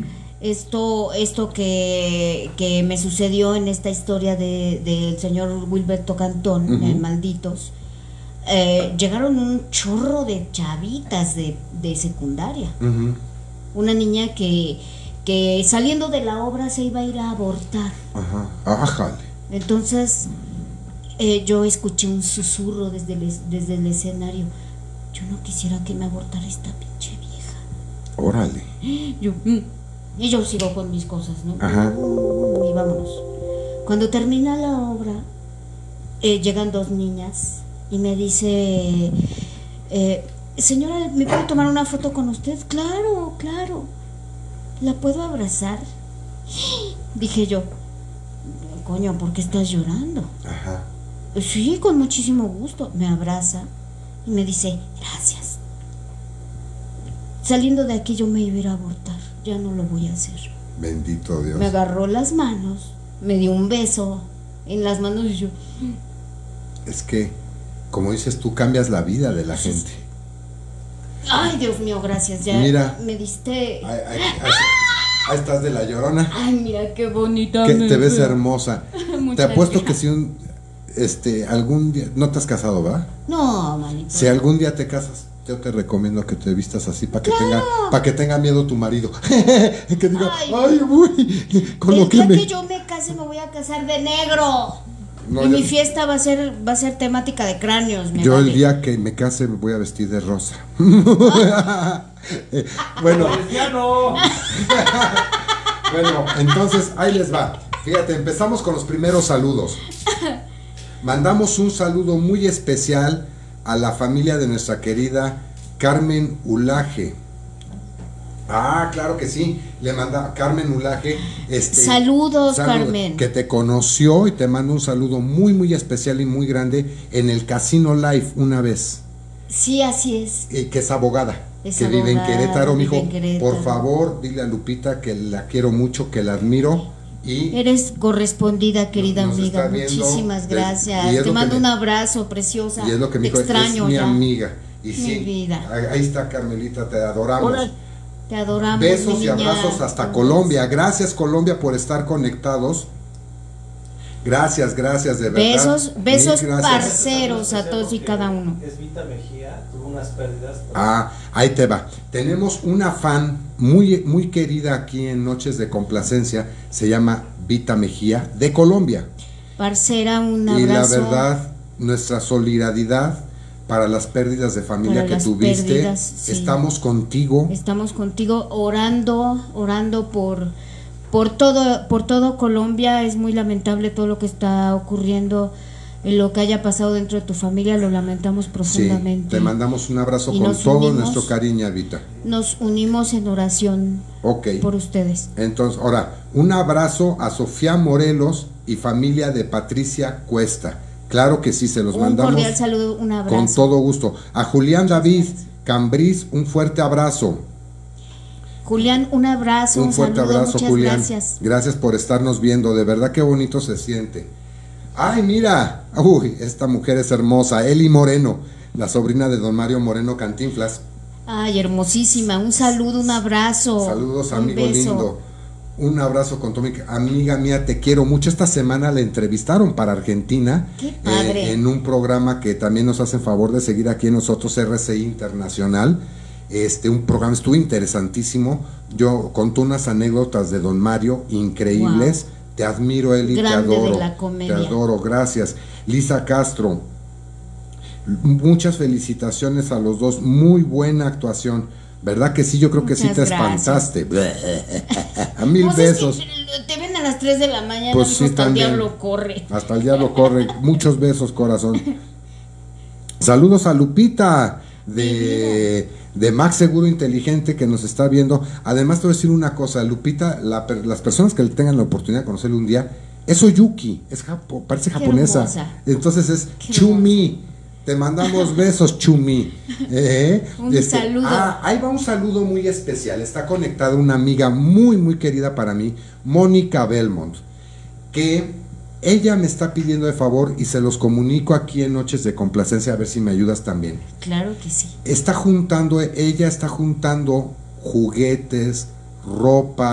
esto que me sucedió en esta historia del señor Wilberto Cantón, en Malditos, llegaron un chorro de chavitas de secundaria. Una niña que saliendo de la obra se iba a ir a abortar. Ájale. Entonces yo escuché un susurro desde el escenario. Yo no quisiera que me abortara esta pinche vieja. Órale. Y yo sigo con mis cosas, ¿no? Ajá. Y vámonos. Cuando termina la obra, llegan dos niñas y me dice, señora, ¿me puedo tomar una foto con usted? Claro, claro. ¿La puedo abrazar? Dije yo, coño, ¿por qué estás llorando? Ajá. Sí, con muchísimo gusto. Me abraza y me dice, gracias. Saliendo de aquí yo me iba a ir a abortar. Ya no lo voy a hacer. Bendito Dios. Me agarró las manos, me dio un beso en las manos y yo... Es que, como dices, tú cambias la vida de la gente. Ay, Dios mío, gracias. Ya mira, me diste... Ahí estás de la Llorona. Ay, mira qué bonita. Que te ves hermosa. Te apuesto gracias. que si algún día, no te has casado, ¿va? No, manito. Si algún día te casas, yo te recomiendo que te vistas así para que tenga miedo tu marido. Que diga, ay, uy, con lo el día que yo me case me voy a casar de negro. No, y mi fiesta va a ser temática de cráneos. Yo el día que me case me voy a vestir de rosa. Bueno, bueno, entonces ahí les va. Fíjate, empezamos con los primeros saludos. Mandamos un saludo muy especial a la familia de nuestra querida Carmen Ulaje. Ah, claro que sí. Le manda Carmen Ulaje. Saludos, Carmen. Que te conoció y te manda un saludo muy, muy especial y muy grande en el Casino Live una vez. Sí, así es. Que es abogada. Es que vive en abogada, Querétaro, vive mijo. en Querétaro. Por favor, dile a Lupita que la quiero mucho, que la admiro. Y eres correspondida, querida nos amiga. está viendo Muchísimas y gracias. es Te lo mando que un abrazo, preciosa. Y es lo que me te dijo, extraño es mi ya. amiga. Y Mi sí, vida. ahí está Carmelita, te adoramos. Hola. Te adoramos. Besos mi y niña. abrazos hasta Colombia. Gracias, Colombia, por estar conectados. Gracias, de verdad. Besos Mil gracias. parceros a todos y cada uno. Es Vita Mejía, tuvo unas pérdidas. Ah, ahí te va. Tenemos una fan muy, muy querida aquí en Noches de Complacencia. Se llama Vita Mejía, de Colombia. Parcera, un Y la abrazo. verdad, nuestra solidaridad para las pérdidas de familia Para que las tuviste. pérdidas, sí. Estamos contigo. Estamos contigo orando por todo Colombia. Es muy lamentable todo lo que está ocurriendo, lo que haya pasado dentro de tu familia, lo lamentamos Sí, profundamente. te mandamos un abrazo Y con nos todo unimos. nuestro cariño, Vita. Nos unimos en oración Ok. por ustedes. Entonces, ahora, un abrazo a Sofía Morelos y familia de Patricia Cuesta. Claro que sí, se los Un mandamos cordial saludo, un abrazo. con todo gusto. A Julián David Cambrís, un fuerte abrazo. Julián, un abrazo, Un fuerte saludo, abrazo, muchas Julián. gracias. Gracias por estarnos viendo. De verdad qué bonito se siente. Ay, mira. Uy, esta mujer es hermosa. Eli Moreno, la sobrina de don Mario Moreno Cantinflas. Ay, hermosísima. Un saludo, un abrazo. Saludos, un amigo beso. lindo. Un abrazo con tu amiga mía, te quiero mucho. Esta semana la entrevistaron para Argentina. Qué padre. En un programa que también nos hacen favor de seguir aquí en nosotros, RCI Internacional. Un programa estuvo interesantísimo. Yo conté unas anécdotas de don Mario increíbles. Wow. Te admiro, Eli, Grande te adoro. de la comedia. Te adoro, gracias. Lisa Castro, muchas felicitaciones a los dos. Muy buena actuación. ¿Verdad que sí? Yo creo que sí Muchas te gracias. espantaste. A mil Pues besos. es que te ven a las 3 de la mañana, Pues sí, hasta el también. diablo corre. Hasta el diablo corre. Muchos besos, corazón. Saludos a Lupita de Max Seguro Inteligente, que nos está viendo. Además te voy a decir una cosa, Lupita, las personas que tengan la oportunidad de conocerle un día, es Oyuki, parece Qué japonesa. hermosa. Entonces es Qué Chumi. Te mandamos besos, Chumi. Un saludo. Ahí va un saludo muy especial. Está conectada una amiga muy, muy querida para mí, Mónica Belmont, que ella me está pidiendo de favor y se los comunico aquí en Noches de Complacencia, a ver si me ayudas también. Claro que sí. Ella está juntando juguetes, ropa,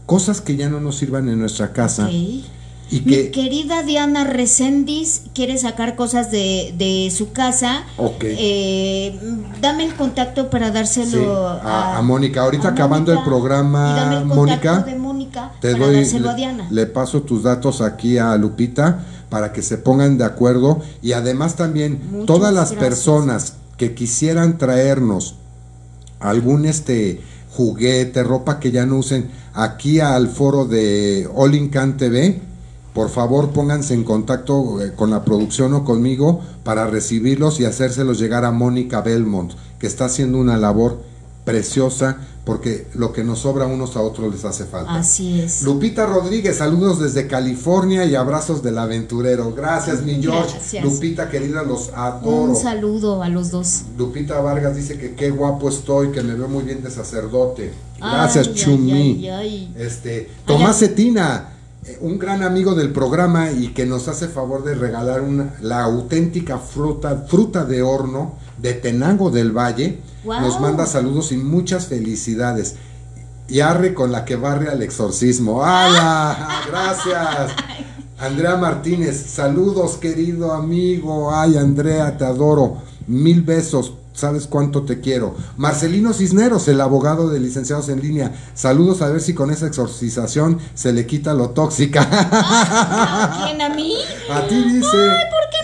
cosas que ya no nos sirvan en nuestra casa. Ok. Y que, mi querida Diana Reséndiz quiere sacar cosas de su casa. Ok. Dame el contacto para dárselo sí, a Mónica. Ahorita a acabando Mónica, el programa, y dame el Mónica, contacto de Mónica te para doy, dárselo a Diana. le paso tus datos aquí a Lupita para que se pongan de acuerdo. Y además también Muchas todas las gracias. personas que quisieran traernos algún juguete, ropa que ya no usen, aquí al foro de All In Can TV, por favor pónganse en contacto con la producción o conmigo para recibirlos y hacérselos llegar a Mónica Belmont, que está haciendo una labor preciosa, porque lo que nos sobra unos a otros les hace falta. Así es. Lupita Rodríguez, saludos desde California y abrazos del aventurero. Gracias, mi George. Gracias. Lupita querida, los adoro. Un saludo a los dos. Lupita Vargas dice que qué guapo estoy, que me veo muy bien de sacerdote. Gracias, Ay, Chumi. ay, ay. Tomás Cetina, un gran amigo del programa y que nos hace favor de regalar la auténtica fruta de horno de Tenango del Valle. Wow. Nos manda saludos y muchas felicidades. Y arre con la que barre al exorcismo. ¡Hala! Gracias. Andrea Martínez, saludos, querido amigo. Ay, Andrea, te adoro. 1000 besos. ¿Sabes cuánto te quiero? Marcelino Cisneros, el abogado de Licenciados en Línea. Saludos, a ver si con esa exorcización se le quita lo tóxica. ¿Quién, a mí? A ti dice. Ay, ¿por qué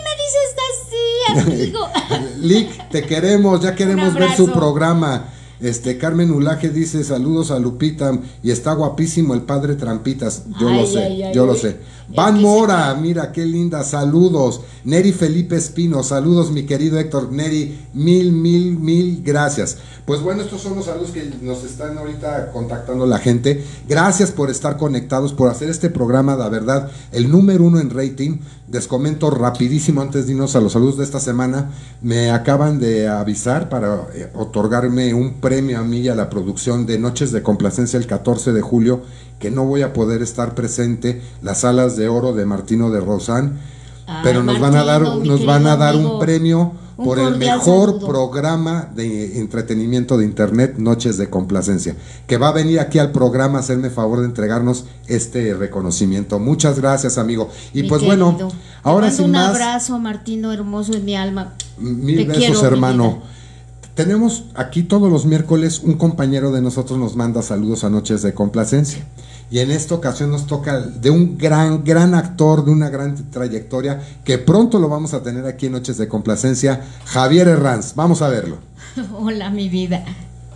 me dices así, amigo? Lick, te queremos, ya queremos Un ver su abrazo. programa. Carmen Ulaje dice saludos a Lupita y está guapísimo el padre Trampitas. Yo lo Ay, sé, ay, ay, yo lo ay. sé. Es Van que Mora, mira qué linda, saludos. Neri Felipe Espino, saludos mi querido Héctor. Neri, mil gracias. Pues bueno, estos son los saludos que nos están ahorita contactando la gente. Gracias por estar conectados, por hacer este programa, la verdad, el número 1 en rating. Les comento rapidísimo antes de irnos a los saludos de esta semana. Me acaban de avisar para otorgarme un premio a mí y a la producción de Noches de Complacencia el 14 de julio, que no voy a poder estar presente, las Alas de Oro de Martino de Rozán, Ay, pero nos van a dar, Martino, mi nos van a querido dar un amigo, premio un por el cordial mejor saludo. programa de entretenimiento de internet, Noches de Complacencia, que va a venir aquí al programa a hacerme favor de entregarnos este reconocimiento. Muchas gracias, amigo. Y Mi pues querido. bueno, ahora Te mando sin un más, abrazo, Martino, hermoso en mi alma. 1000 Te besos, quiero, mi hermano. vida. Tenemos aquí todos los miércoles un compañero de nosotros nos manda saludos a Noches de Complacencia. Y en esta ocasión nos toca de un gran actor, de una gran trayectoria, que pronto lo vamos a tener aquí en Noches de Complacencia, Javier Herranz. Vamos a verlo. Hola, mi vida.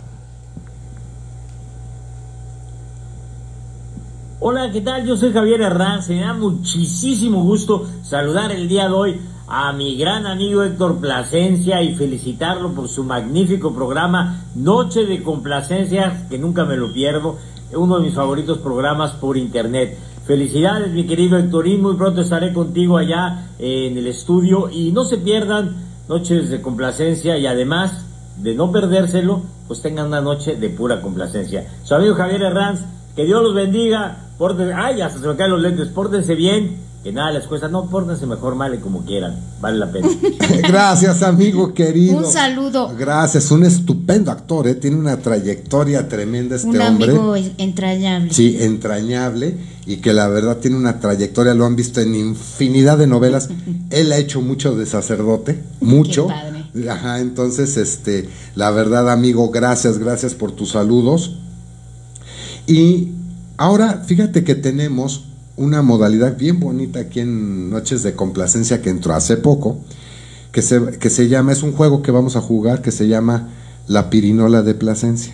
Hola, ¿qué tal? Yo soy Javier Herranz. Me da muchísimo gusto saludar el día de hoy a mi gran amigo Héctor Plasencia y felicitarlo por su magnífico programa Noche de Complacencia, que nunca me lo pierdo, uno de mis favoritos programas por internet. Felicidades, mi querido Héctorín, muy pronto estaré contigo allá en el estudio y no se pierdan Noches de Complacencia y además de no perdérselo, pues tengan una noche de pura complacencia. Su amigo Javier Herranz, que Dios los bendiga, ay, hasta se me caen los lentes, pórtense bien, que nada les cuesta, no, pórtense mejor mal y como quieran, vale la pena. Gracias, amigo querido. Un saludo. Gracias, un estupendo actor, tiene una trayectoria tremenda este Un hombre. amigo entrañable. Sí, entrañable, y que la verdad tiene una trayectoria, lo han visto en infinidad de novelas. Él ha hecho mucho de sacerdote, mucho. Qué padre. Ajá, entonces, la verdad, amigo, gracias por tus saludos. Y ahora, fíjate que tenemos una modalidad bien bonita aquí en Noches de Complacencia que entró hace poco, que se llama, es un juego que vamos a jugar que se llama La Pirinola de Plasencia.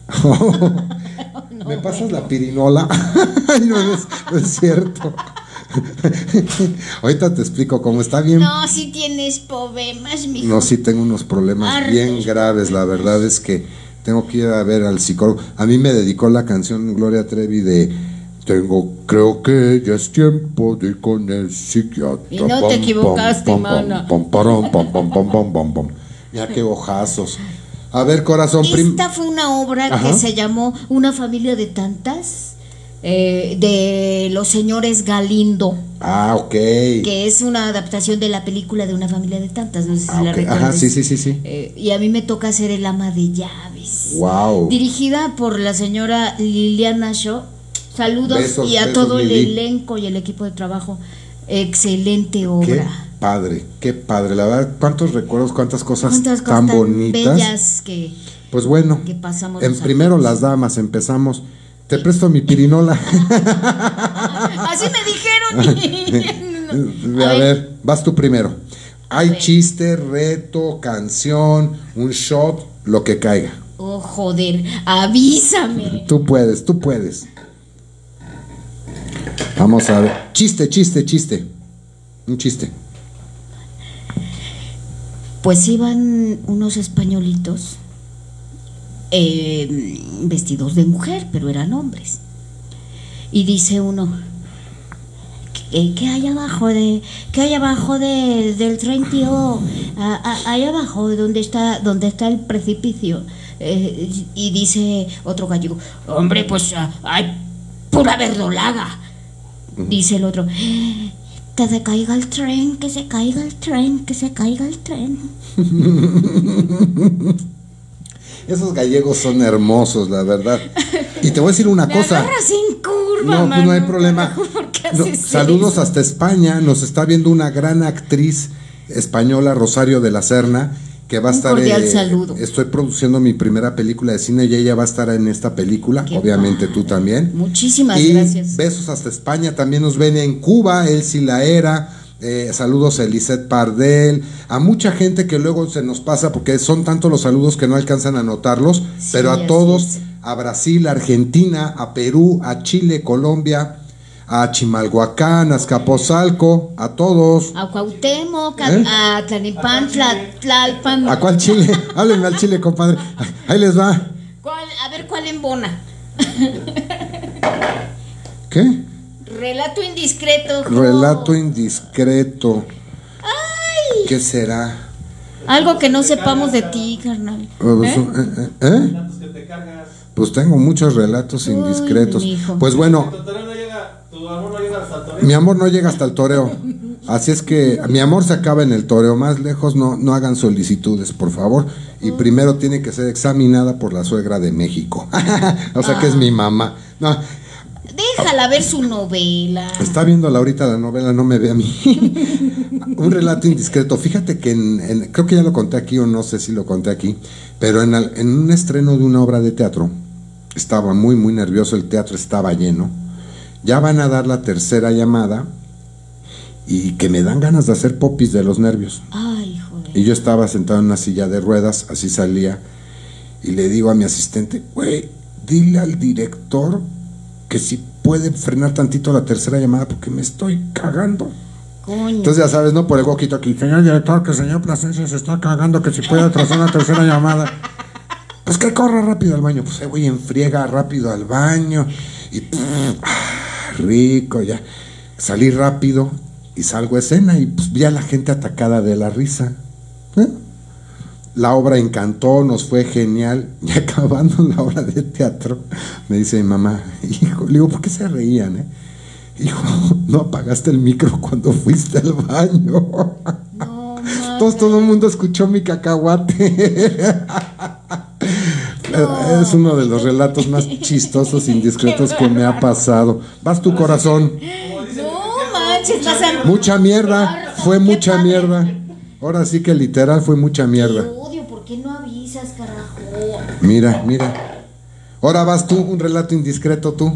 ¿Me pasas la pirinola? Ay, no es cierto. Ahorita te explico cómo está bien. No, si tienes problemas, mijo. No, sí tengo unos problemas Arre. bien graves. La verdad es que tengo que ir a ver al psicólogo. A mí me dedicó la canción Gloria Trevi de creo que ya es tiempo de ir con el psiquiatra. Y no te equivocaste, mana. Mira qué ojazos. A ver, corazón. Esta fue una obra Ajá. que se llamó Una familia de tantas, de los señores Galindo, Ah, ok. que es una adaptación de la película de Una familia de tantas, no sé si Ah, la ok. recuerdas. Ajá, sí. Y a mí me toca ser el ama de llaves. Wow. Dirigida por la señora Liliana Shaw. Saludos Besos, y a besos, todo el Lili. elenco y el equipo de trabajo. Excelente Qué obra. padre, qué padre. La verdad, cuántos recuerdos, cuántas cosas Cuántas cosas tan tan bonitas. bellas que Pues bueno, que pasamos en los primero amigos. las damas, empezamos. Te presto mi pirinola. así me dijeron. A ver, vas tú primero. Hay ver. chiste, reto, canción, un shot, lo que caiga. Oh, joder, avísame. Tú puedes, tú puedes. Vamos a ver. Chiste, chiste, chiste. Un chiste. Pues iban unos españolitos vestidos de mujer, pero eran hombres. Y dice uno, ¿qué hay abajo del tren, tío? Ahí abajo, donde está el precipicio. Y dice otro gallego, hombre, pues hay pura verdolaga. Dice el otro, que se caiga el tren, que se caiga el tren, que se caiga el tren. Esos gallegos son hermosos, la verdad. Y te voy a decir una Me cosa. agarras sin curva, No, pues no hay mano. problema. ¿Por qué No, haces saludos eso? hasta España. Nos está viendo una gran actriz española, Rosario de la Serna, que va a Un estar. cordial saludo. Estoy produciendo mi primera película de cine y ella va a estar en esta película. Qué Obviamente tú padre. también. Muchísimas y gracias. besos hasta España. También nos ven en Cuba, Elsie Laera. Saludos a Elisette Pardel, a mucha gente que luego se nos pasa porque son tantos los saludos que no alcanzan a anotarlos, Sí, pero a así todos, es. a Brasil, a Argentina, a Perú, a Chile, Colombia, a Chimalhuacán, a Azcapotzalco, a todos. A Cuauhtémoc, ¿Eh? a Tlalnepantla, Tlalpan. ¿A cuál Chile? Háblenme al Chile, compadre. Ahí les va. A ver cuál embona. ¿Qué? Relato indiscreto. Relato indiscreto. ¿Qué será? Algo que no sepamos de ti, carnal. Tantos que te cargas. Pues tengo muchos relatos Uy, indiscretos. mi hijo. Pues bueno, Tu toreo no llega, tu amor no llega hasta el toreo. mi amor no llega hasta el toreo. Así es que mi amor se acaba en el toreo. Más lejos no hagan solicitudes, por favor. Y primero tiene que ser examinada por la suegra de México. O sea que es mi mamá. No, Déjala ver su novela. está viendo ahorita la novela, no me ve a mí. Un relato indiscreto. Fíjate que creo que ya lo conté aquí o no sé si lo conté aquí, pero en un estreno de una obra de teatro estaba muy muy nervioso, el teatro estaba lleno. Ya van a dar la tercera llamada y que me dan ganas de hacer popis de los nervios. Ay, joder. Y yo estaba sentado en una silla de ruedas, así salía, y le digo a mi asistente, güey, dile al director que si puede frenar tantito la tercera llamada porque me estoy cagando. Coño. Entonces ya sabes, ¿no? Por el boquito aquí, señor director, que el señor Plasencia se está cagando, que si puede atrasar una tercera llamada. Pues que corra rápido al baño. Pues voy en friega rápido al baño. Y rico, ya. Salí rápido y salgo a escena y pues vi a la gente atacada de la risa. La obra encantó, nos fue genial. Y acabando la obra de teatro, me dice mi mamá, hijo, le digo, ¿por qué se reían, Hijo, no apagaste el micro cuando fuiste al baño. No, Entonces todo el mundo escuchó mi cacahuate. No. Es uno de los relatos más chistosos, indiscretos que me ha pasado. Vas tu corazón. No manches, Mucha mierda, fue mucha mierda. Ahora sí que literal fue mucha mierda. Te odio, ¿por qué no avisas, carajo? Mira, mira. Ahora vas tú, un relato indiscreto tú.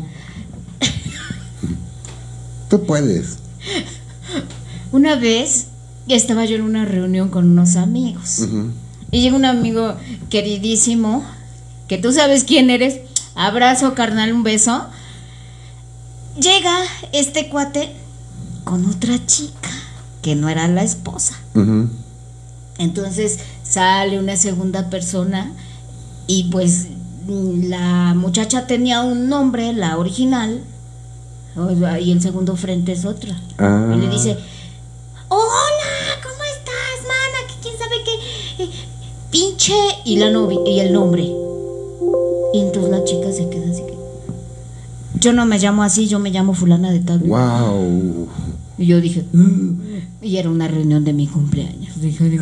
Tú puedes. Una vez estaba yo en una reunión con unos amigos. Y llega un amigo queridísimo, que tú sabes quién eres. Abrazo, carnal, un beso. Llega este cuate con otra chica, que no era la esposa. Entonces sale una segunda persona y pues la muchacha tenía un nombre, la original, y el segundo frente es otra. Y le dice, hola, ¿cómo estás, mana? Que quién sabe qué, pinche, y la novia, y el nombre. Y entonces la chica se queda así que, yo no me llamo así, yo me llamo fulana de tal. Wow. Y yo dije, y era una reunión de mi cumpleaños. Digo,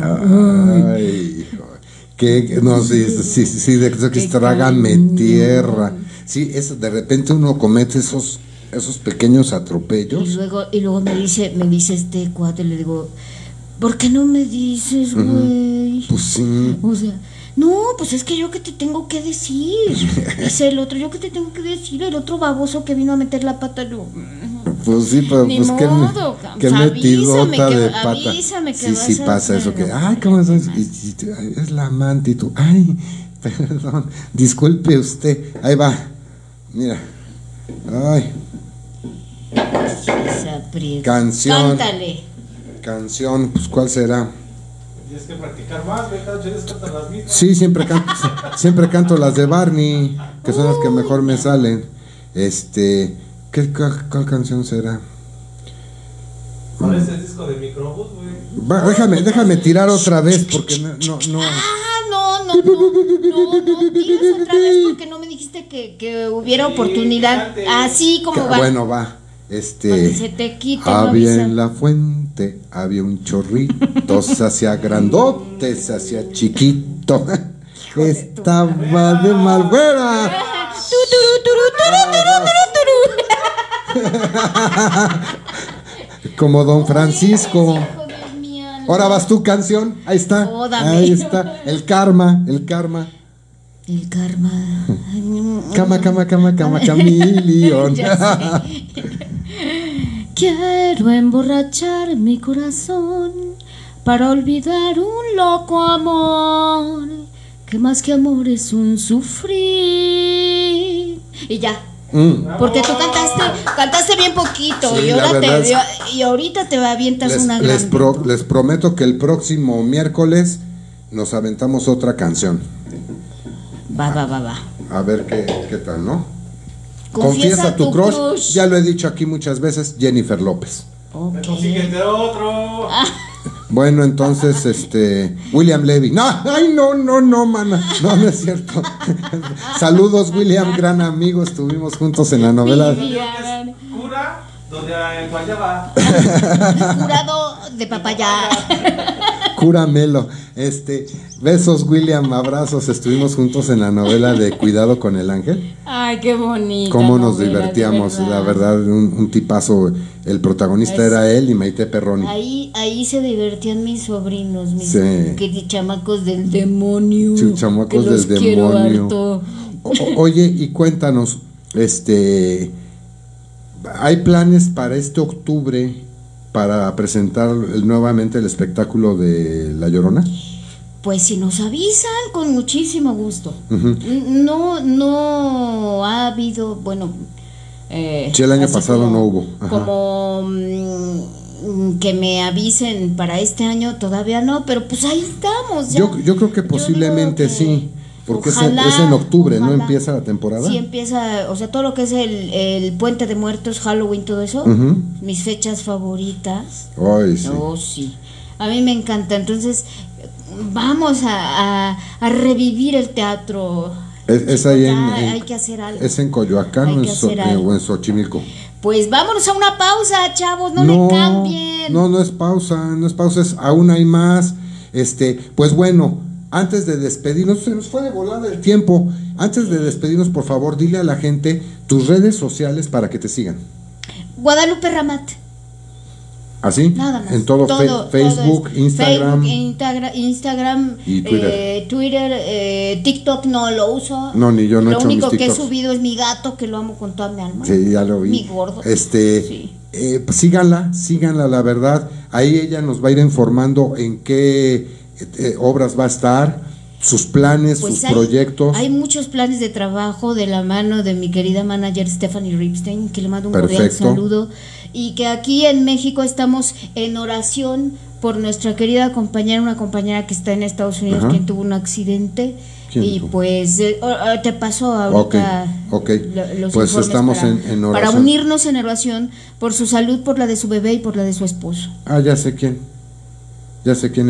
Ay, hijo. Que no, sí, de eso que Qué trágame cañón. tierra. Sí, eso, de repente uno comete esos pequeños atropellos. Y luego me dice este cuate, le digo, ¿por qué no me dices, güey? Pues sí. O sea, no, pues es que yo que te tengo que decir. Dice el otro, yo que te tengo que decir, el otro baboso que vino a meter la pata, yo. Pues sí, pero Ni pues modo, qué metidota de pata. Avísame que Sí, vas sí a pasa hacer, eso que, ¿no? ay, ¿cómo es? Es la amante y tú, ay, perdón, disculpe usted. Ahí va. Mira. Ay, Se aprieta. canción. Cántale. Canción, pues ¿cuál será? Tienes que practicar más, güey. Cada 8 días cantas las mismas. Sí, siempre canto las de Barney, que son las que mejor me salen. ¿Cuál canción será? Parece el disco de Microbús, güey. Déjame tirar otra vez porque no. No digas otra vez porque no me dijiste que hubiera oportunidad. cante. Así como va. Bueno, va. Cuando se te quite, no Había avisa. en la fuente, había un chorrito, se hacía grandote, se hacía chiquito. Estaba de malvera. Como Don Francisco. Hijo de mi alma. Ahora vas tu canción, ahí está. Oh, dame. Ahí está. El karma. El karma. Cama, camilión. Ya sé. Quiero emborrachar mi corazón para olvidar un loco amor, que más que amor es un sufrir. Y ya. Porque tú cantaste bien poquito, Sí, y la ahora verdad y ahorita te avientas una Les grande. prometo que el próximo miércoles nos aventamos otra canción. Va. A ver qué tal, ¿no? Confiesa tu tu crush. crush. Ya lo he dicho aquí muchas veces, Jennifer López. Me consíguete otro. Bueno, entonces, William Levy. No, mana. No es cierto. Saludos, William, gran amigo. Estuvimos juntos en la novela. Vivian. Cura, donde en Guayaba. Curado de papaya. Cúramelo. Besos, William, abrazos. Estuvimos juntos en la novela de Cuidado con el Ángel. Ay, qué bonito. Cómo nos divertíamos, la verdad, un tipazo. El protagonista era él y Maite Perroni. Ahí se divertían mis sobrinos, mis Sí. chamacos del demonio. Sí, chamacos que los del quiero demonio. harto. Oye, y cuéntanos, ¿hay planes para este octubre para presentar nuevamente el espectáculo de La Llorona? Pues si nos avisan, con muchísimo gusto. Ujú. No ha habido, bueno. Sí, el año así pasado no hubo. Ajá. Como que me avisen para este año, todavía no, pero pues ahí estamos. Ya. Yo creo que posiblemente digo que sí, porque ojalá, es en octubre, ¿no? ojalá. Empieza la temporada. Sí, empieza, o sea, todo lo que es el Puente de Muertos, Halloween, todo eso, Ujú. mis fechas favoritas. Ay, sí. Oh, sí. A mí me encanta. Entonces, vamos a revivir el teatro. Es ahí Ya hay que hacer algo. ¿Es en Coyoacán Hay o que hacer algo. o en Xochimilco? Pues vámonos a una pausa, chavos, no le cambien. No es pausa, aún hay más. Pues bueno, antes de despedirnos, se nos fue de volada el tiempo. Antes de despedirnos, por favor, dile a la gente tus redes sociales para que te sigan. Guadalupe Ramat. ¿Así? Nada más. En todo, Facebook, es Instagram. Instagram Y Twitter. Twitter, TikTok no lo uso. No, ni yo no he Lo hecho único mis que he TikToks. subido es mi gato, que lo amo con toda mi alma. Sí, ya lo vi. Mi gordo. Pues síganla, la verdad. Ahí ella nos va a ir informando en qué obras va a estar, sus planes, Pues sus proyectos. Hay muchos planes de trabajo de la mano de mi querida manager Stephanie Ripstein, que le mando un cordial Perfecto. saludo. Y que aquí en México estamos en oración por nuestra querida compañera, una compañera que está en Estados Unidos, Ajá. quien tuvo un accidente. ¿Quién Y tuvo? pues te paso ahorita Ok. los Pues informes estamos para, en oración. para unirnos en oración por su salud, por la de su bebé y por la de su esposo. Ya sé quién.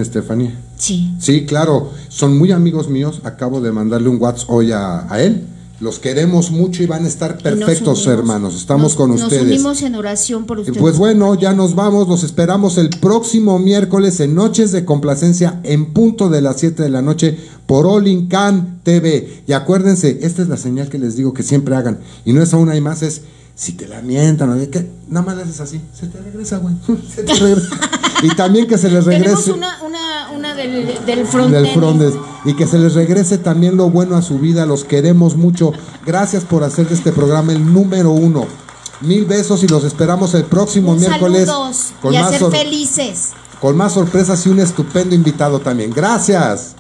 Estefanía. Sí. Sí, claro, son muy amigos míos. Acabo de mandarle un WhatsApp hoy a él Los queremos mucho y van a estar perfectos, unimos, hermanos. Estamos con ustedes. Nos unimos en oración por ustedes. Pues bueno, ya nos vamos. Los esperamos el próximo miércoles en Noches de Complacencia en punto de las 7 de la noche por All In Can TV. Y acuérdense, esta es la señal que les digo que siempre hagan. Y no es aún hay más, es si te la mientan, ¿no? ¿Qué? Nada más le haces así. Se te regresa, güey. Se te regresa. Y también que se les regrese. Tenemos una del frontenis. Y que se les regrese también lo bueno a su vida. Los queremos mucho. Gracias por hacer de este programa el número 1. 1000 besos y los esperamos el próximo miércoles. Saludos y a ser felices. Con más sorpresas y un estupendo invitado también. Gracias.